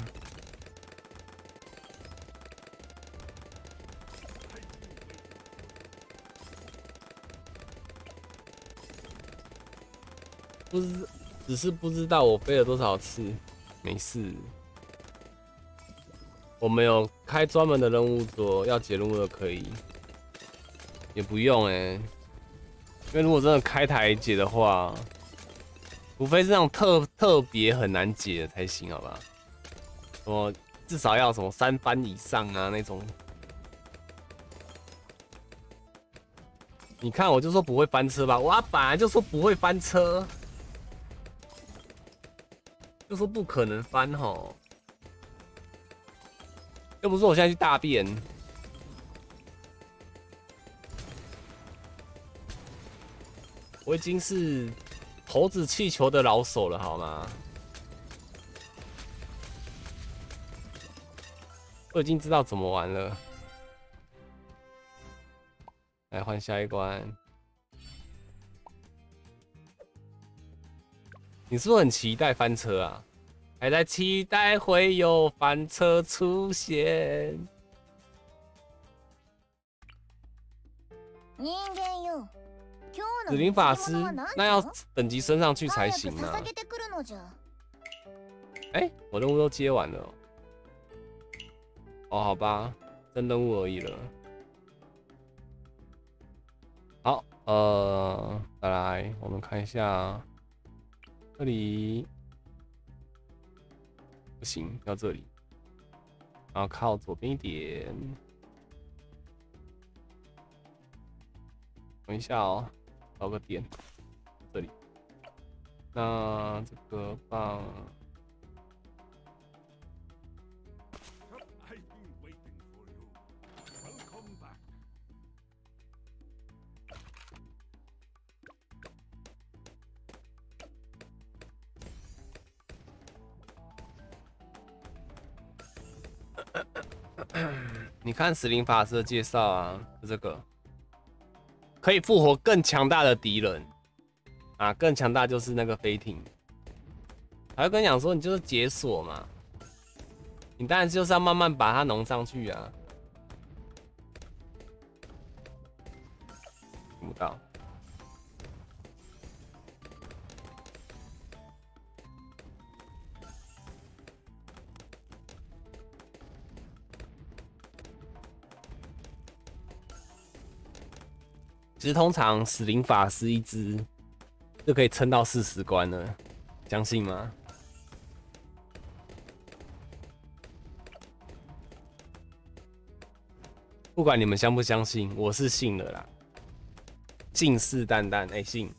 不知，只是不知道我飞了多少次。没事，我们有开专门的任务做，要解任务的可以，也不用哎、欸，因为如果真的开台解的话，除非是那种特特别很难解的才行，好吧？什么至少要什么三番以上啊那种。你看，我就说不会翻车吧，我本来就说不会翻车，就说不可能翻吼。又不是我现在去大便，我已经是投掷气球的老手了，好吗？我已经知道怎么玩了。来换下一关。你是不是很期待翻车啊？还在期待会有翻车出现。紫灵法师，那要等级升上去才行啊。哎、欸，我任务都接完了哦。哦，好吧，真任务而已了。好，呃，再来，我们看一下这里。不行，要这里，然后靠左边一点。等一下哦，找个点，这里。那这个棒，你看死灵法师的介绍啊，这个可以复活更强大的敌人啊，更强大就是那个飞艇。还会跟你讲说，你就是解锁嘛，你当然就是要慢慢把它弄上去啊。听不到。其实通常死灵法师一只就可以撑到四十关了，相信吗？不管你们相不相信，我是信了啦，信誓旦旦，哎、欸、信。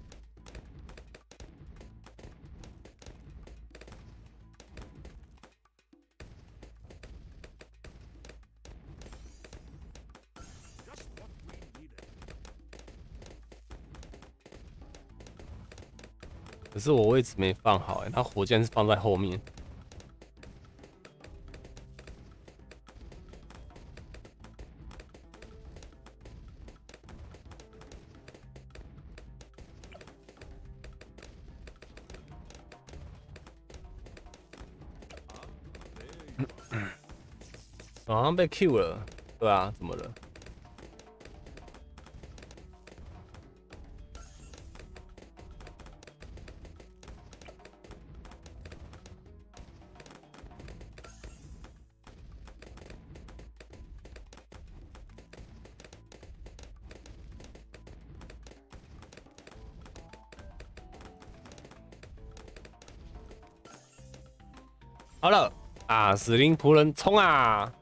可是我位置没放好、欸，哎，它火箭是放在后面。好像被 Q 了，对啊，怎么了？ 好了啊，死灵仆人冲啊！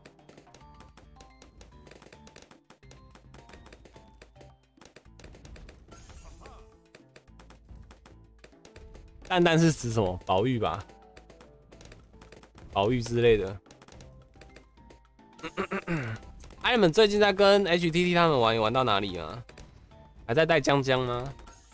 蛋蛋是指什么？宝玉吧，宝玉之类的。哎、啊，你们最近在跟 H T T 他们玩，玩到哪里啊？还在带江江吗？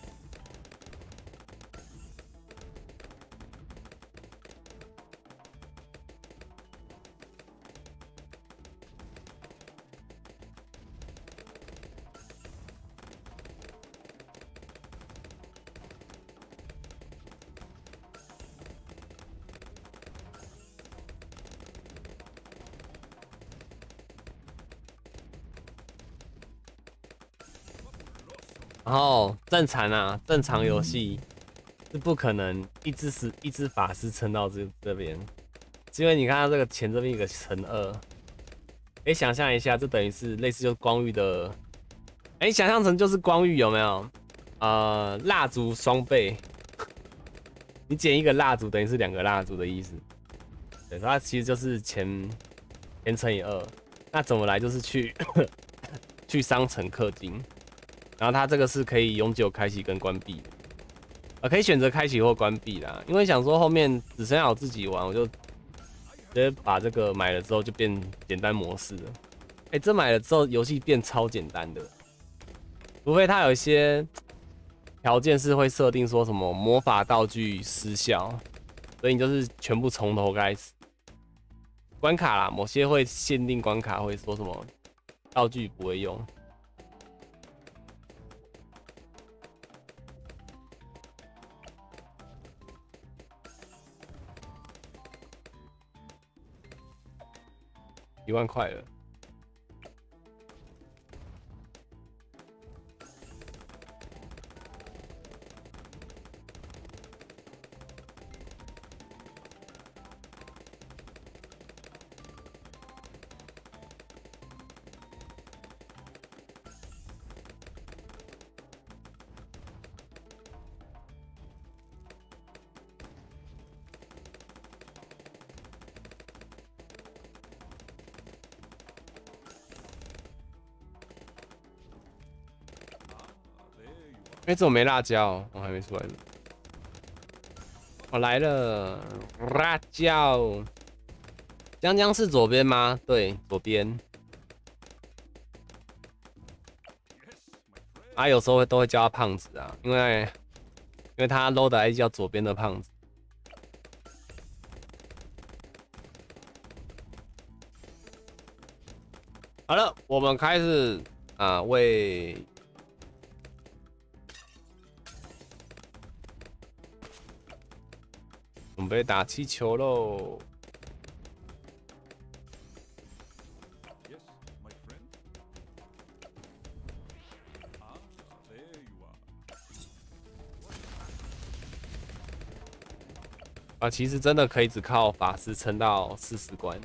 然后正常啊，正常游戏是不可能一只是一只法师撑到这这边，因为你看它这个前这边一个乘二，可以想象一下，这等于是类似就是光遇的，哎、欸，想象成就是光遇有没有？呃，蜡烛双倍，你捡一个蜡烛等于是两个蜡烛的意思，对，它其实就是前前乘以二，那怎么来就是去去商城氪金。然后它这个是可以永久开启跟关闭的，呃，可以选择开启或关闭啦。因为想说后面只剩下我自己玩，我就直接把这个买了之后就变简单模式了。哎、欸，这买了之后游戏变超简单的，除非它有一些条件是会设定说什么魔法道具失效，所以你就是全部从头开始。关卡啦，某些会限定关卡会说什么道具不会用。一万块了，哎、欸，怎么没辣椒？我、哦、还没出来呢。我、哦、来了，辣椒。江江是左边吗？对，左边。啊，有时候都会叫他胖子啊，因为因为他 low 的 I D 叫左边的胖子。好了，我们开始啊，为。准备打气球喽！啊，其实真的可以只靠法师撑到四十关。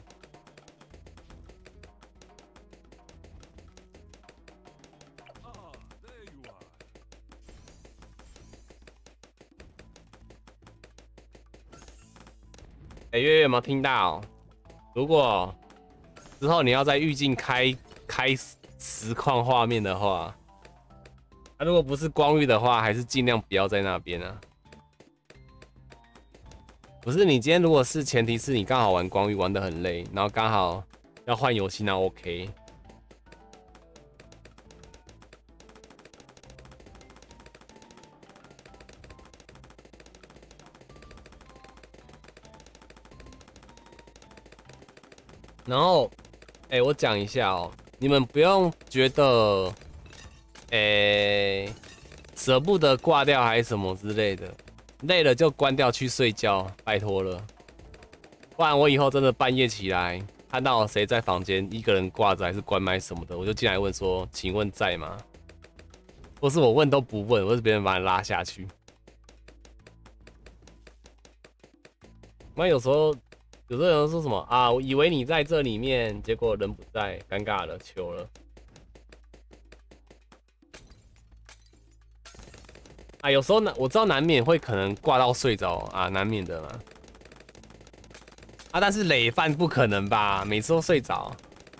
哎、欸，月月有没有听到？如果之后你要在预境开开实况画面的话，那、啊、如果不是光遇的话，还是尽量不要在那边啊。不是，你今天如果是前提是你刚好玩光遇玩得很累，然后刚好要换游戏，那 OK。然后，哎、欸，我讲一下哦，你们不用觉得，哎、欸，舍不得挂掉还是什么之类的，累了就关掉去睡觉，拜托了。不然我以后真的半夜起来看到谁在房间一个人挂着还是关麦什么的，我就进来问说：“请问在吗？”或是我问都不问，或是别人把你拉下去。那有时候。有的人说什么啊？我以为你在这里面，结果人不在，尴尬了，糗了。啊，有时候呢，我知道难免会可能挂到睡着啊，难免的嘛。 啊，但是累犯不可能吧？每次都睡着，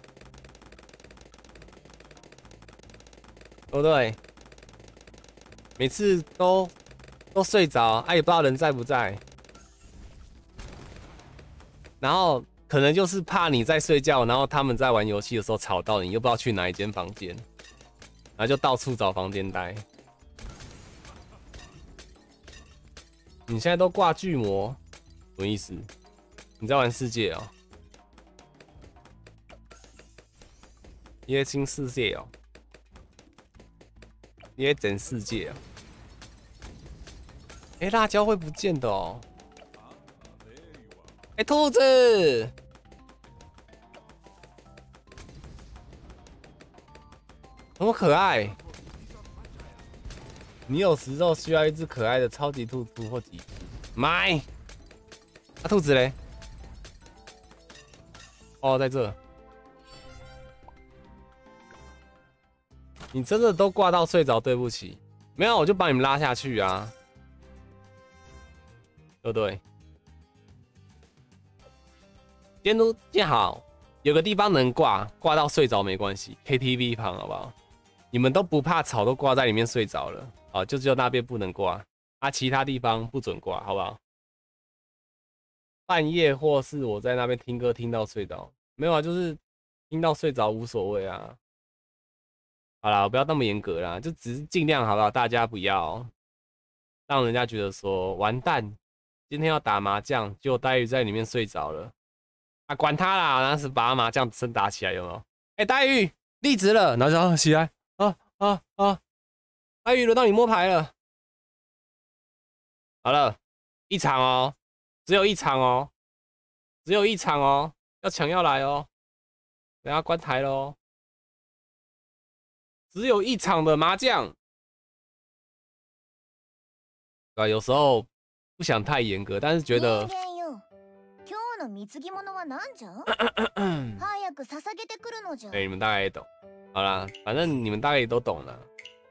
对不对？每次都都睡着，啊，也不知道人在不在。然后可能就是怕你在睡觉，然后他们在玩游戏的时候吵到你，又不知道去哪一间房间，然后就到处找房间待。你现在都挂巨魔，什么意思？你在玩世界哦？椰青世界哦？椰整世界哦？哎、欸，辣椒会不见的哦。哎、欸，兔子，多可爱！你有时候需要一只可爱的超级兔兔或几只？买。啊，兔子嘞？哦，在这。你真的都挂到睡着，对不起。没有，我就把你们拉下去啊，对不对？监督建好，有个地方能挂，挂到睡着没关系。K T V 旁好不好？你们都不怕吵，都挂在里面睡着了啊，就只有那边不能挂，啊，其他地方不准挂，好不好？半夜或是我在那边听歌听到睡着，没有啊，就是听到睡着无所谓啊。好啦，不要那么严格啦，就只是尽量好不好？大家不要让人家觉得说完蛋，今天要打麻将，结果黛玉在里面睡着了。啊，管他啦，那是把麻将声打起来，有没有？哎、欸，黛玉立直了，然后就、啊、起来，啊啊啊！黛玉轮到你摸牌了，好了，一场哦，只有一场哦，只有一场哦，要抢要来哦，等下关台喽，只有一场的麻将，啊，有时候不想太严格，但是觉得。哎，你们大概也懂，好啦，反正你们大概也都懂了。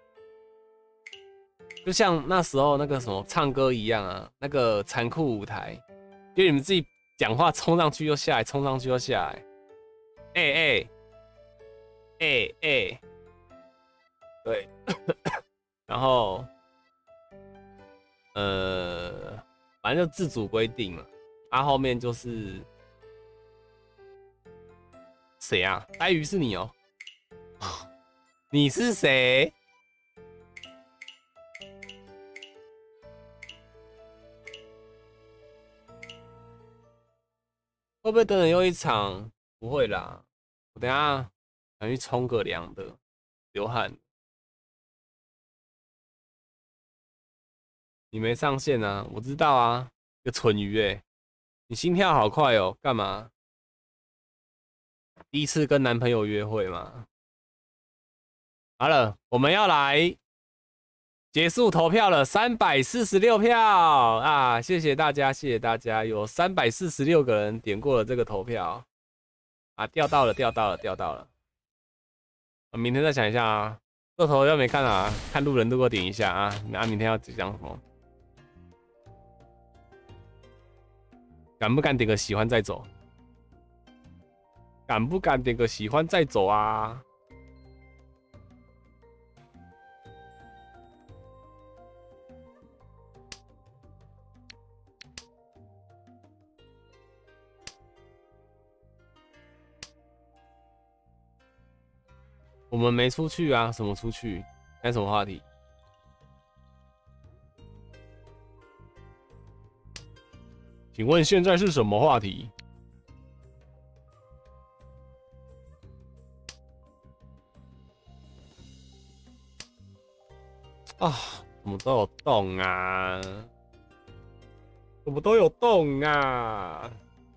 就像那时候那个什么唱歌一样啊，那个残酷舞台，就你们自己讲话冲上去又下来，冲上去又下来。哎哎哎哎，对，然后呃，反正就自主规定嘛。啊，后面就是谁啊？呆鱼是你哦、喔，你是谁？会不会等等又一场？不会啦，我等一下想去冲个凉的，流汗。你没上线啊？我知道啊，个蠢鱼哎、欸，你心跳好快哦、喔，干嘛？第一次跟男朋友约会吗？好了，我们要来结束投票了，三百四十六票啊！谢谢大家，谢谢大家，有三百四十六个人点过了这个投票啊，调到了，调到了，调到了。我明天再想一下啊，这投票没看啊，看路人路过点一下啊，啊，明天要讲什么？敢不敢点个喜欢再走？敢不敢点个喜欢再走啊？我们没出去啊，什么出去？谈什么话题？请问现在是什么话题？啊，怎么都有洞啊？怎么都有洞啊？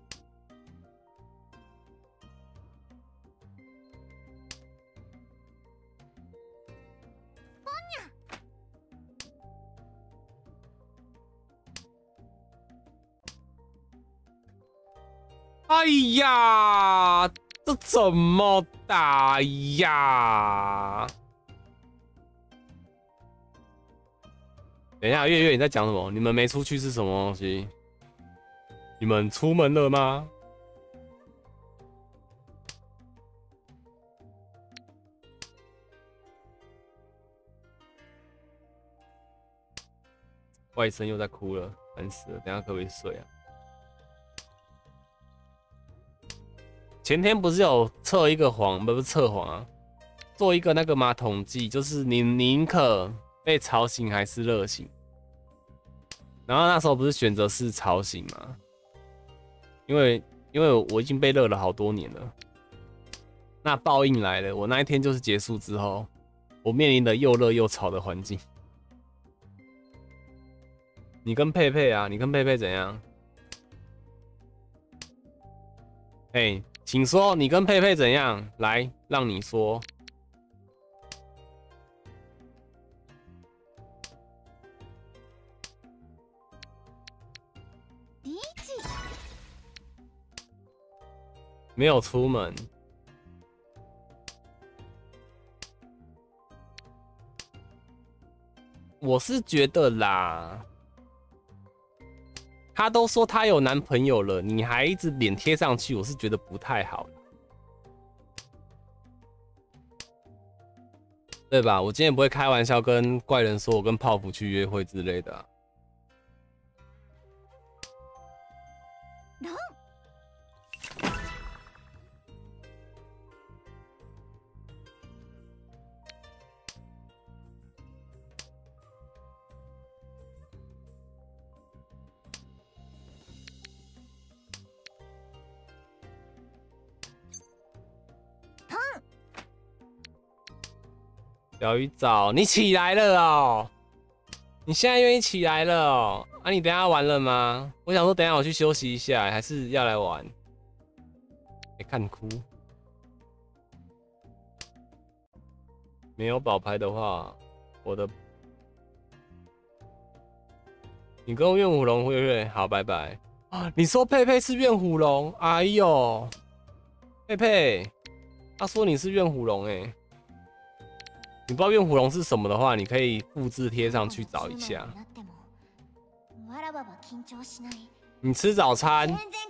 哎呀，这怎么打呀？等一下，月月你在讲什么？你们没出去是什么东西？你们出门了吗？ 外甥又在哭了，烦死了！等下可不可以睡啊？前天不是有测一个谎，不是测谎啊，做一个那个吗？统计就是你宁可被吵醒还是热醒？然后那时候不是选择是吵醒吗？因为因为我已经被热了好多年了。那报应来了，我那一天就是结束之后，我面临的又热又吵的环境。你跟佩佩啊，你跟佩佩怎样？哎，请说，你跟佩佩怎样？来，让你说。没有出门。我是觉得啦，她都说她有男朋友了，你还一直脸贴上去，我是觉得不太好，对吧？我今天也不会开玩笑跟怪人说我跟泡芙去约会之类的啊。小鱼早，你起来了哦！你现在愿意起来了哦？啊，你等一下玩了吗？我想说，等一下我去休息一下，还是要来玩？别看哭。没有宝牌的话，我的，你跟怨虎龙会不会好？拜拜啊！你说佩佩是怨虎龙？哎呦，佩佩，他说你是怨虎龙哎。你不知道怨虎龙是什么的话，你可以复制贴上去找一下。你吃早餐？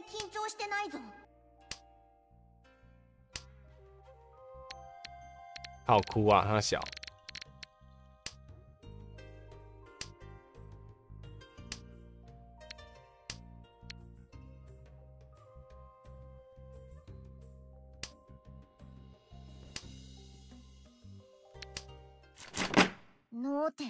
好哭啊，他小。 脳天。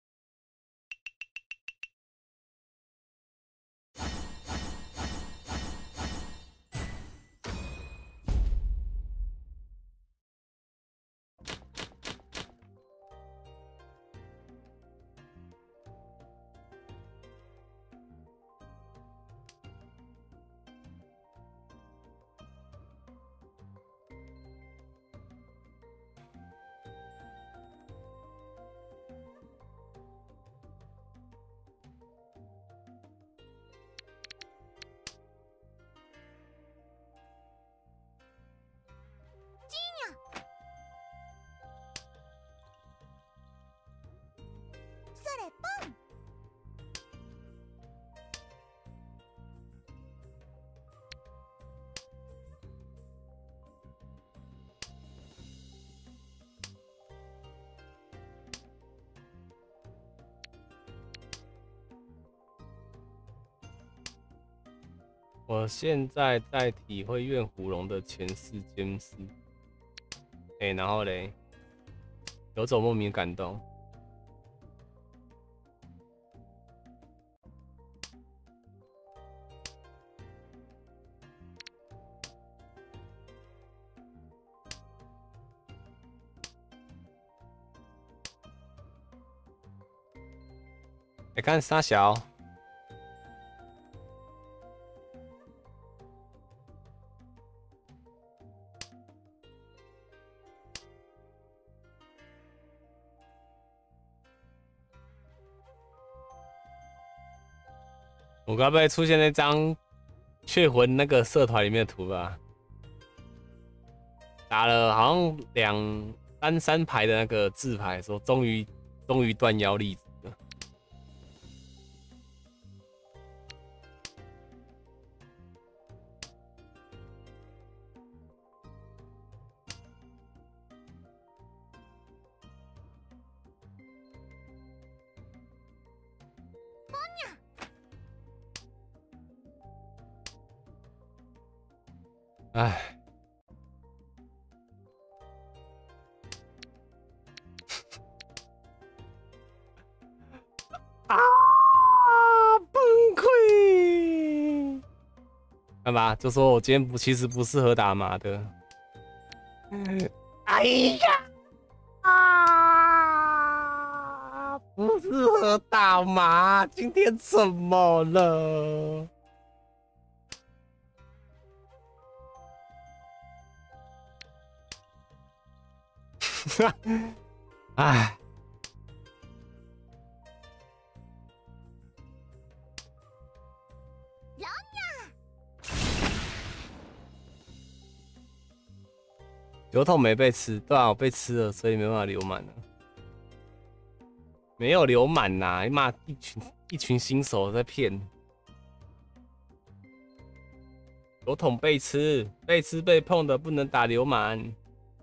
我现在在体会怨虎龙的前世今生，哎、欸，然后嘞，有种莫名感动。哎、欸，看沙小。我该不会出现那张雀魂那个社团里面的图吧？打了好像两三三排的那个字牌，说终于终于断腰粒子了。 唉。啊！崩溃！干嘛？就说我今天不，其实不适合打麻的。哎呀！啊！不适合打麻，今天怎么了？哎。油桶没被吃，对啊，我被吃了，所以没办法流满了。没有流满呐，妈一群一群新手在骗。油桶被吃，被吃被碰的不能打流满。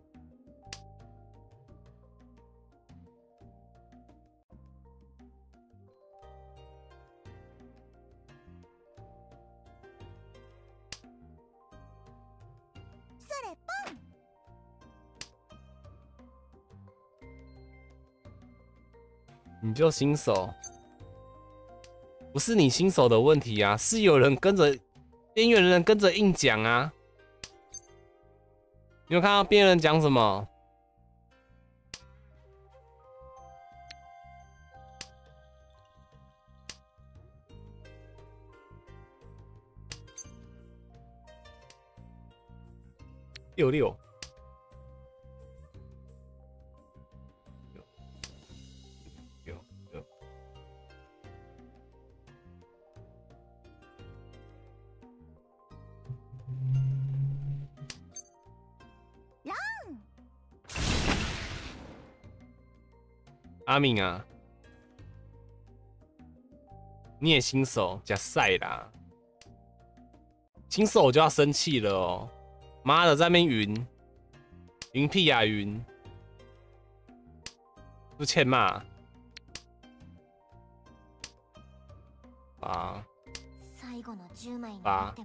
你就新手，不是你新手的问题啊，是有人跟着边缘人跟着硬讲啊。你有看到边缘人讲什么？六六。阿敏啊，你也新手加赛啦，新手就要生气了哦！妈的，在那边云云屁呀、啊、云，不欠骂啊！八。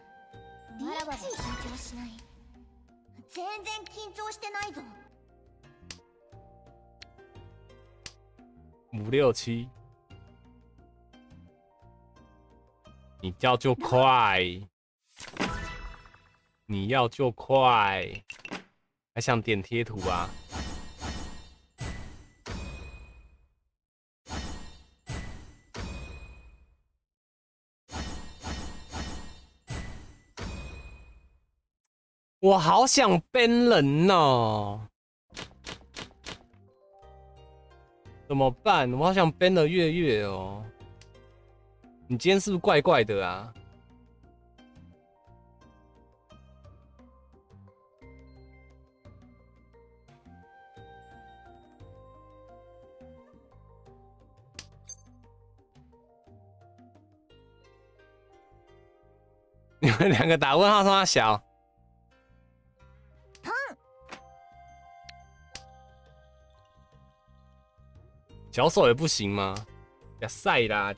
五六七，你要就快，你要就快，还想点贴图啊？我好想 ban 人哦，怎么办？我好想 ban 了月月哦。你今天是不是怪怪的啊？你们两个打问号，说他小。小手也不行吗？呀晒啦！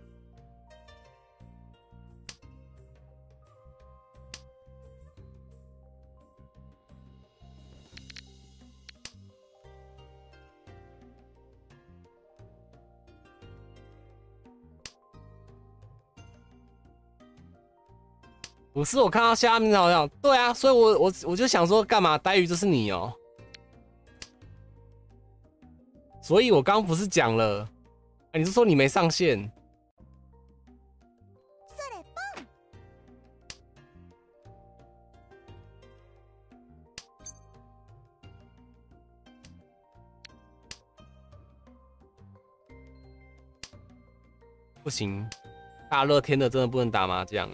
不是，我看到下面好像对啊，所以我我我就想说，干嘛？呆鱼，这是你哦、喔。所以我刚刚不是讲了，欸、你是说你没上线？不行，大热天的真的不能打麻将。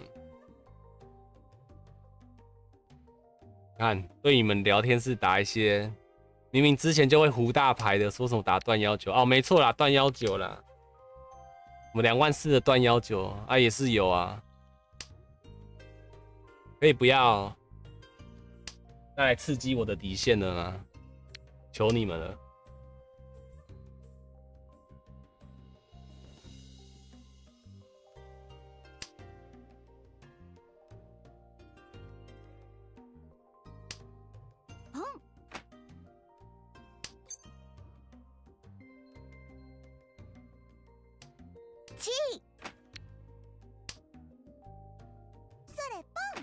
看，对你们聊天是打一些明明之前就会胡大牌的，说什么打断幺九哦，没错啦，断幺九啦，我们两万四的断幺九啊也是有啊，可以不要再来刺激我的底线了吗？求你们了。 气。それポン。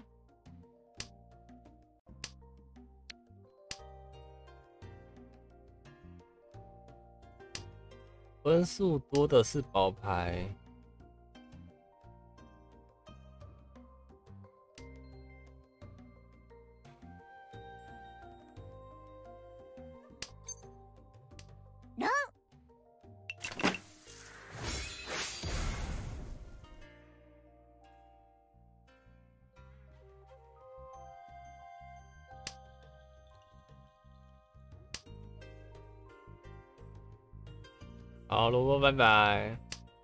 分数多的是宝牌。 ロン。 好，萝卜，拜拜。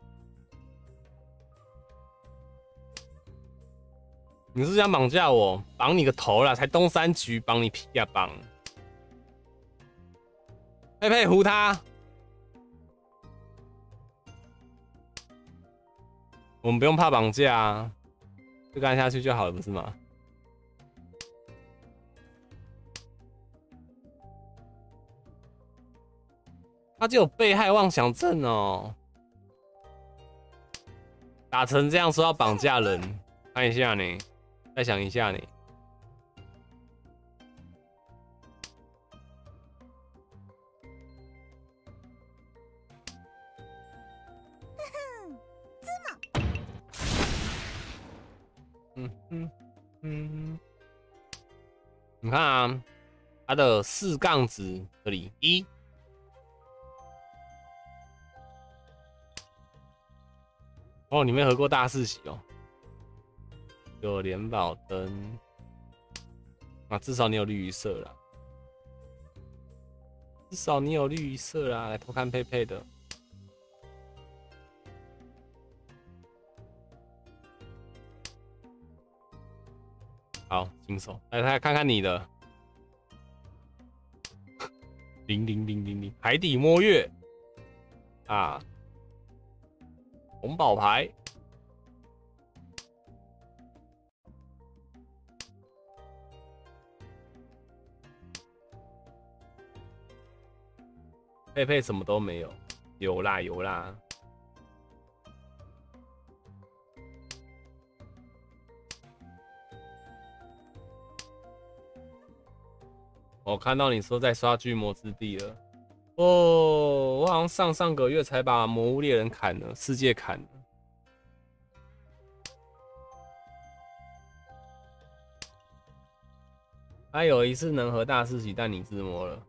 你是想绑架我？绑你个头啦！才东三局，绑你屁呀、啊、绑！佩佩胡他，我们不用怕绑架啊，就干下去就好了，不是吗？他就有被害妄想症哦，打成这样说要绑架人，看一下你，再想一下你。嗯嗯嗯，你看啊，它的四杠值这里一。哦，你没喝过大四喜哦，有联保灯啊，至少你有绿色啦，至少你有绿色啦，来偷看佩佩的。好，新手，来来看看你的，零零零零零，海底摸月啊，红宝牌。佩佩什么都没有，有啦有啦。我看到你说在刷巨魔之地了。哦，我好像上上个月才把魔物猎人砍了，世界砍了。他有一次能和大师喜，但你自摸了。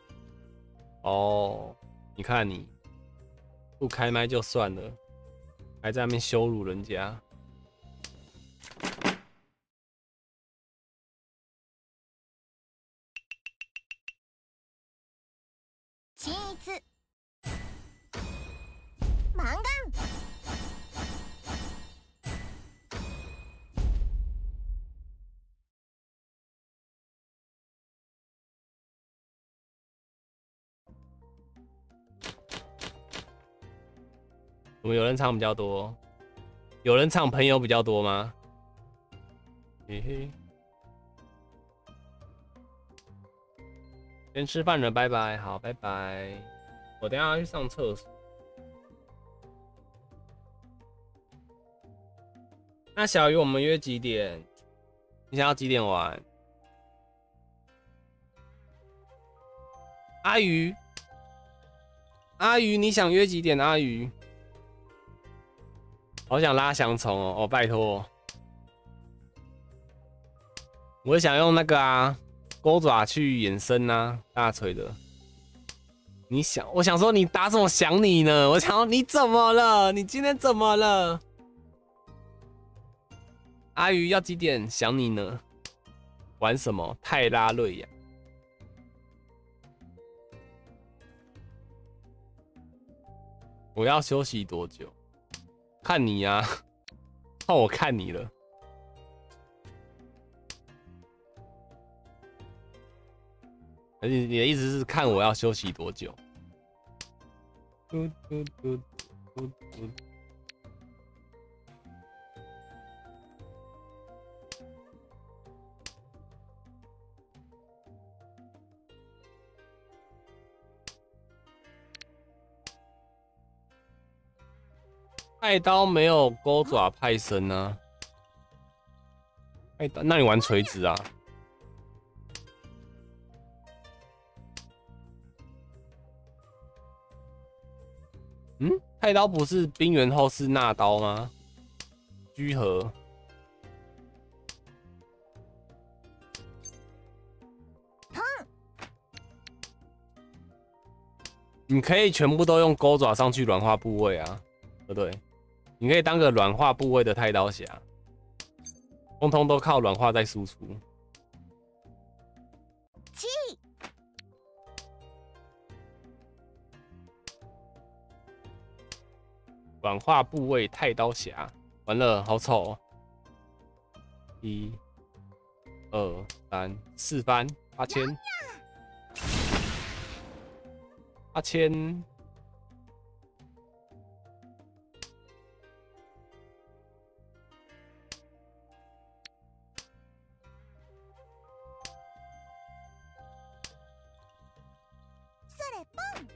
哦，你看你不开麦就算了，还在那边羞辱人家。 チーズ。マンガン。 我们有人场比较多，有人场朋友比较多吗？嘿嘿。先吃饭了，拜拜。好，拜拜。我等一下要去上厕所。那小鱼，我们约几点？你想要几点玩？阿鱼，阿鱼，你想约几点？阿鱼，好想拉翔虫哦！哦，拜托，我想用那个啊。钩爪去衍生啊，大锤的。你想，我想说你打什么想你呢？我想说你怎么了？你今天怎么了？阿鱼要几点想你呢？玩什么？泰拉瑞亚。我要休息多久？看你呀、啊，换我看你了。而且你的意思是看我要休息多久？嘟嘟嘟嘟嘟。 太刀没有钩爪派生啊。太刀，那你玩锤子啊？嗯，太刀不是冰原后是纳刀吗？居合。你可以全部都用钩爪上去软化部位啊，对不对？你可以当个软化部位的太刀侠，通通都靠软化在输出。 七， 软化部位太刀侠，完了，好丑、哦！一、二、三、四番，八千。八千， それポン。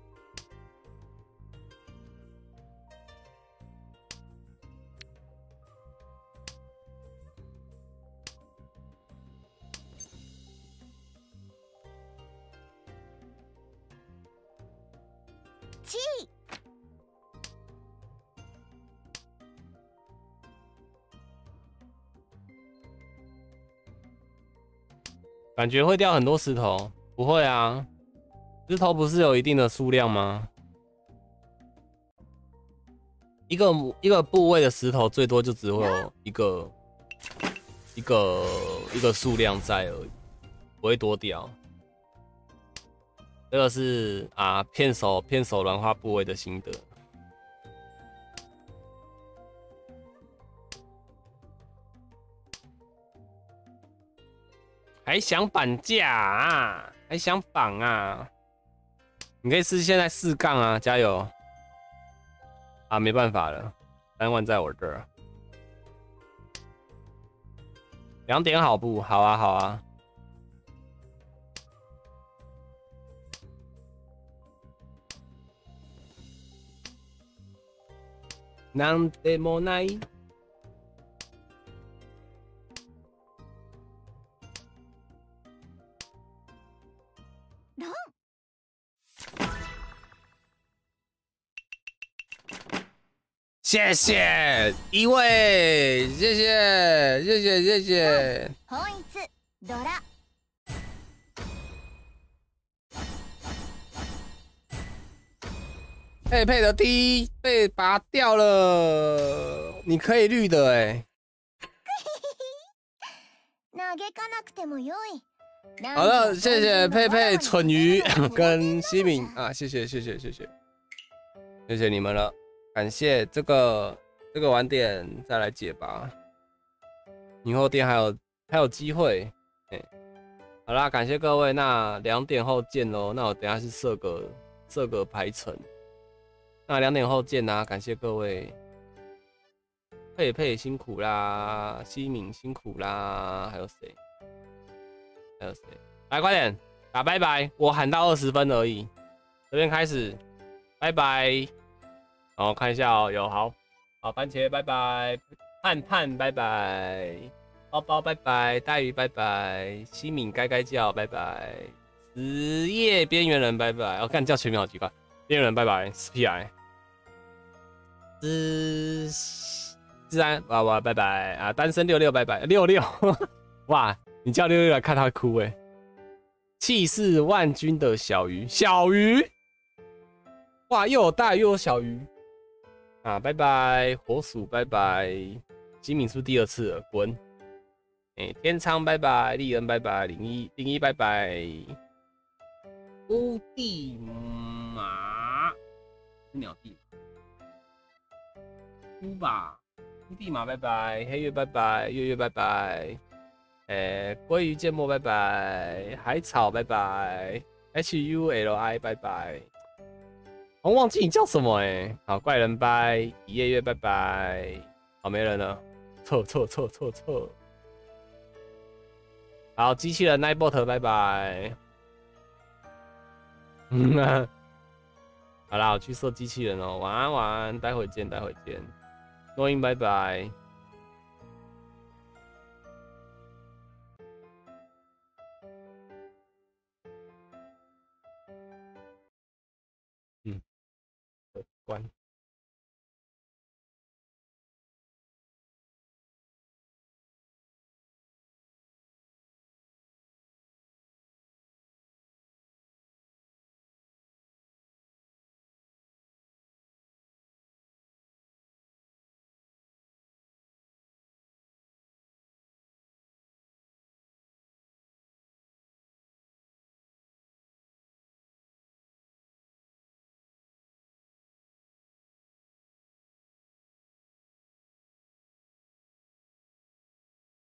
七。 感觉会掉很多石头，不会啊，石头不是有一定的数量吗？一个一个部位的石头最多就只会有一个一个一个数量在而已，不会多掉。这个是啊，片手片手软化部位的心得。还想绑架啊？还想绑啊？你可以试现在四杠啊，加油！啊，没办法了，三万在我这儿。两点好不？好啊，好啊。なんでもない。谢谢一位，谢谢谢谢谢谢。 本一ドラ。 佩佩的 T 被拔掉了，你可以绿的哎。好的，谢谢佩佩、蠢鱼跟西敏啊，谢谢谢谢谢谢，谢谢你们了。感谢这个这个晚点再来解吧，以后店还有还有机会。欸、好啦，感谢各位，那两点后见喽。那我等一下是设个设个排程，那两点后见啦。感谢各位，佩佩辛苦啦，西敏辛苦啦，还有谁？还有谁？来快点打拜拜，我喊到二十分而已，这边开始，拜拜。然后看一下哦，有好，好番茄拜拜，盼盼拜拜，包包拜拜，大鱼拜拜，西敏该该叫拜拜，职业边缘人拜拜，我、哦、看叫全名好奇怪，边缘人拜拜 ，S P I， 自自然娃娃拜拜啊，单身六六拜拜，六六，哇，你叫六六来看他会哭哎，气势万钧的小鱼，小鱼，哇，又有大又有小鱼。啊，拜拜，火鼠拜拜，金敏是不是第二次了？滚！哎、欸，天仓拜拜，利恩拜拜，零一零一拜拜，乌地马是鸟地马，乌吧，乌地马拜拜，黑月拜拜，月月拜拜，哎、欸，鲑鱼芥末拜拜，海草拜拜 ，H U L I 拜拜。我忘记你叫什么哎、欸，好，怪人拜，一夜月拜拜，好没人了，错错错错错，好，机器人 Nightbot 拜拜，嗯啊， 好啦，我去设机器人哦，晚安晚安，待会见待会见，诺英拜拜。嗯，关。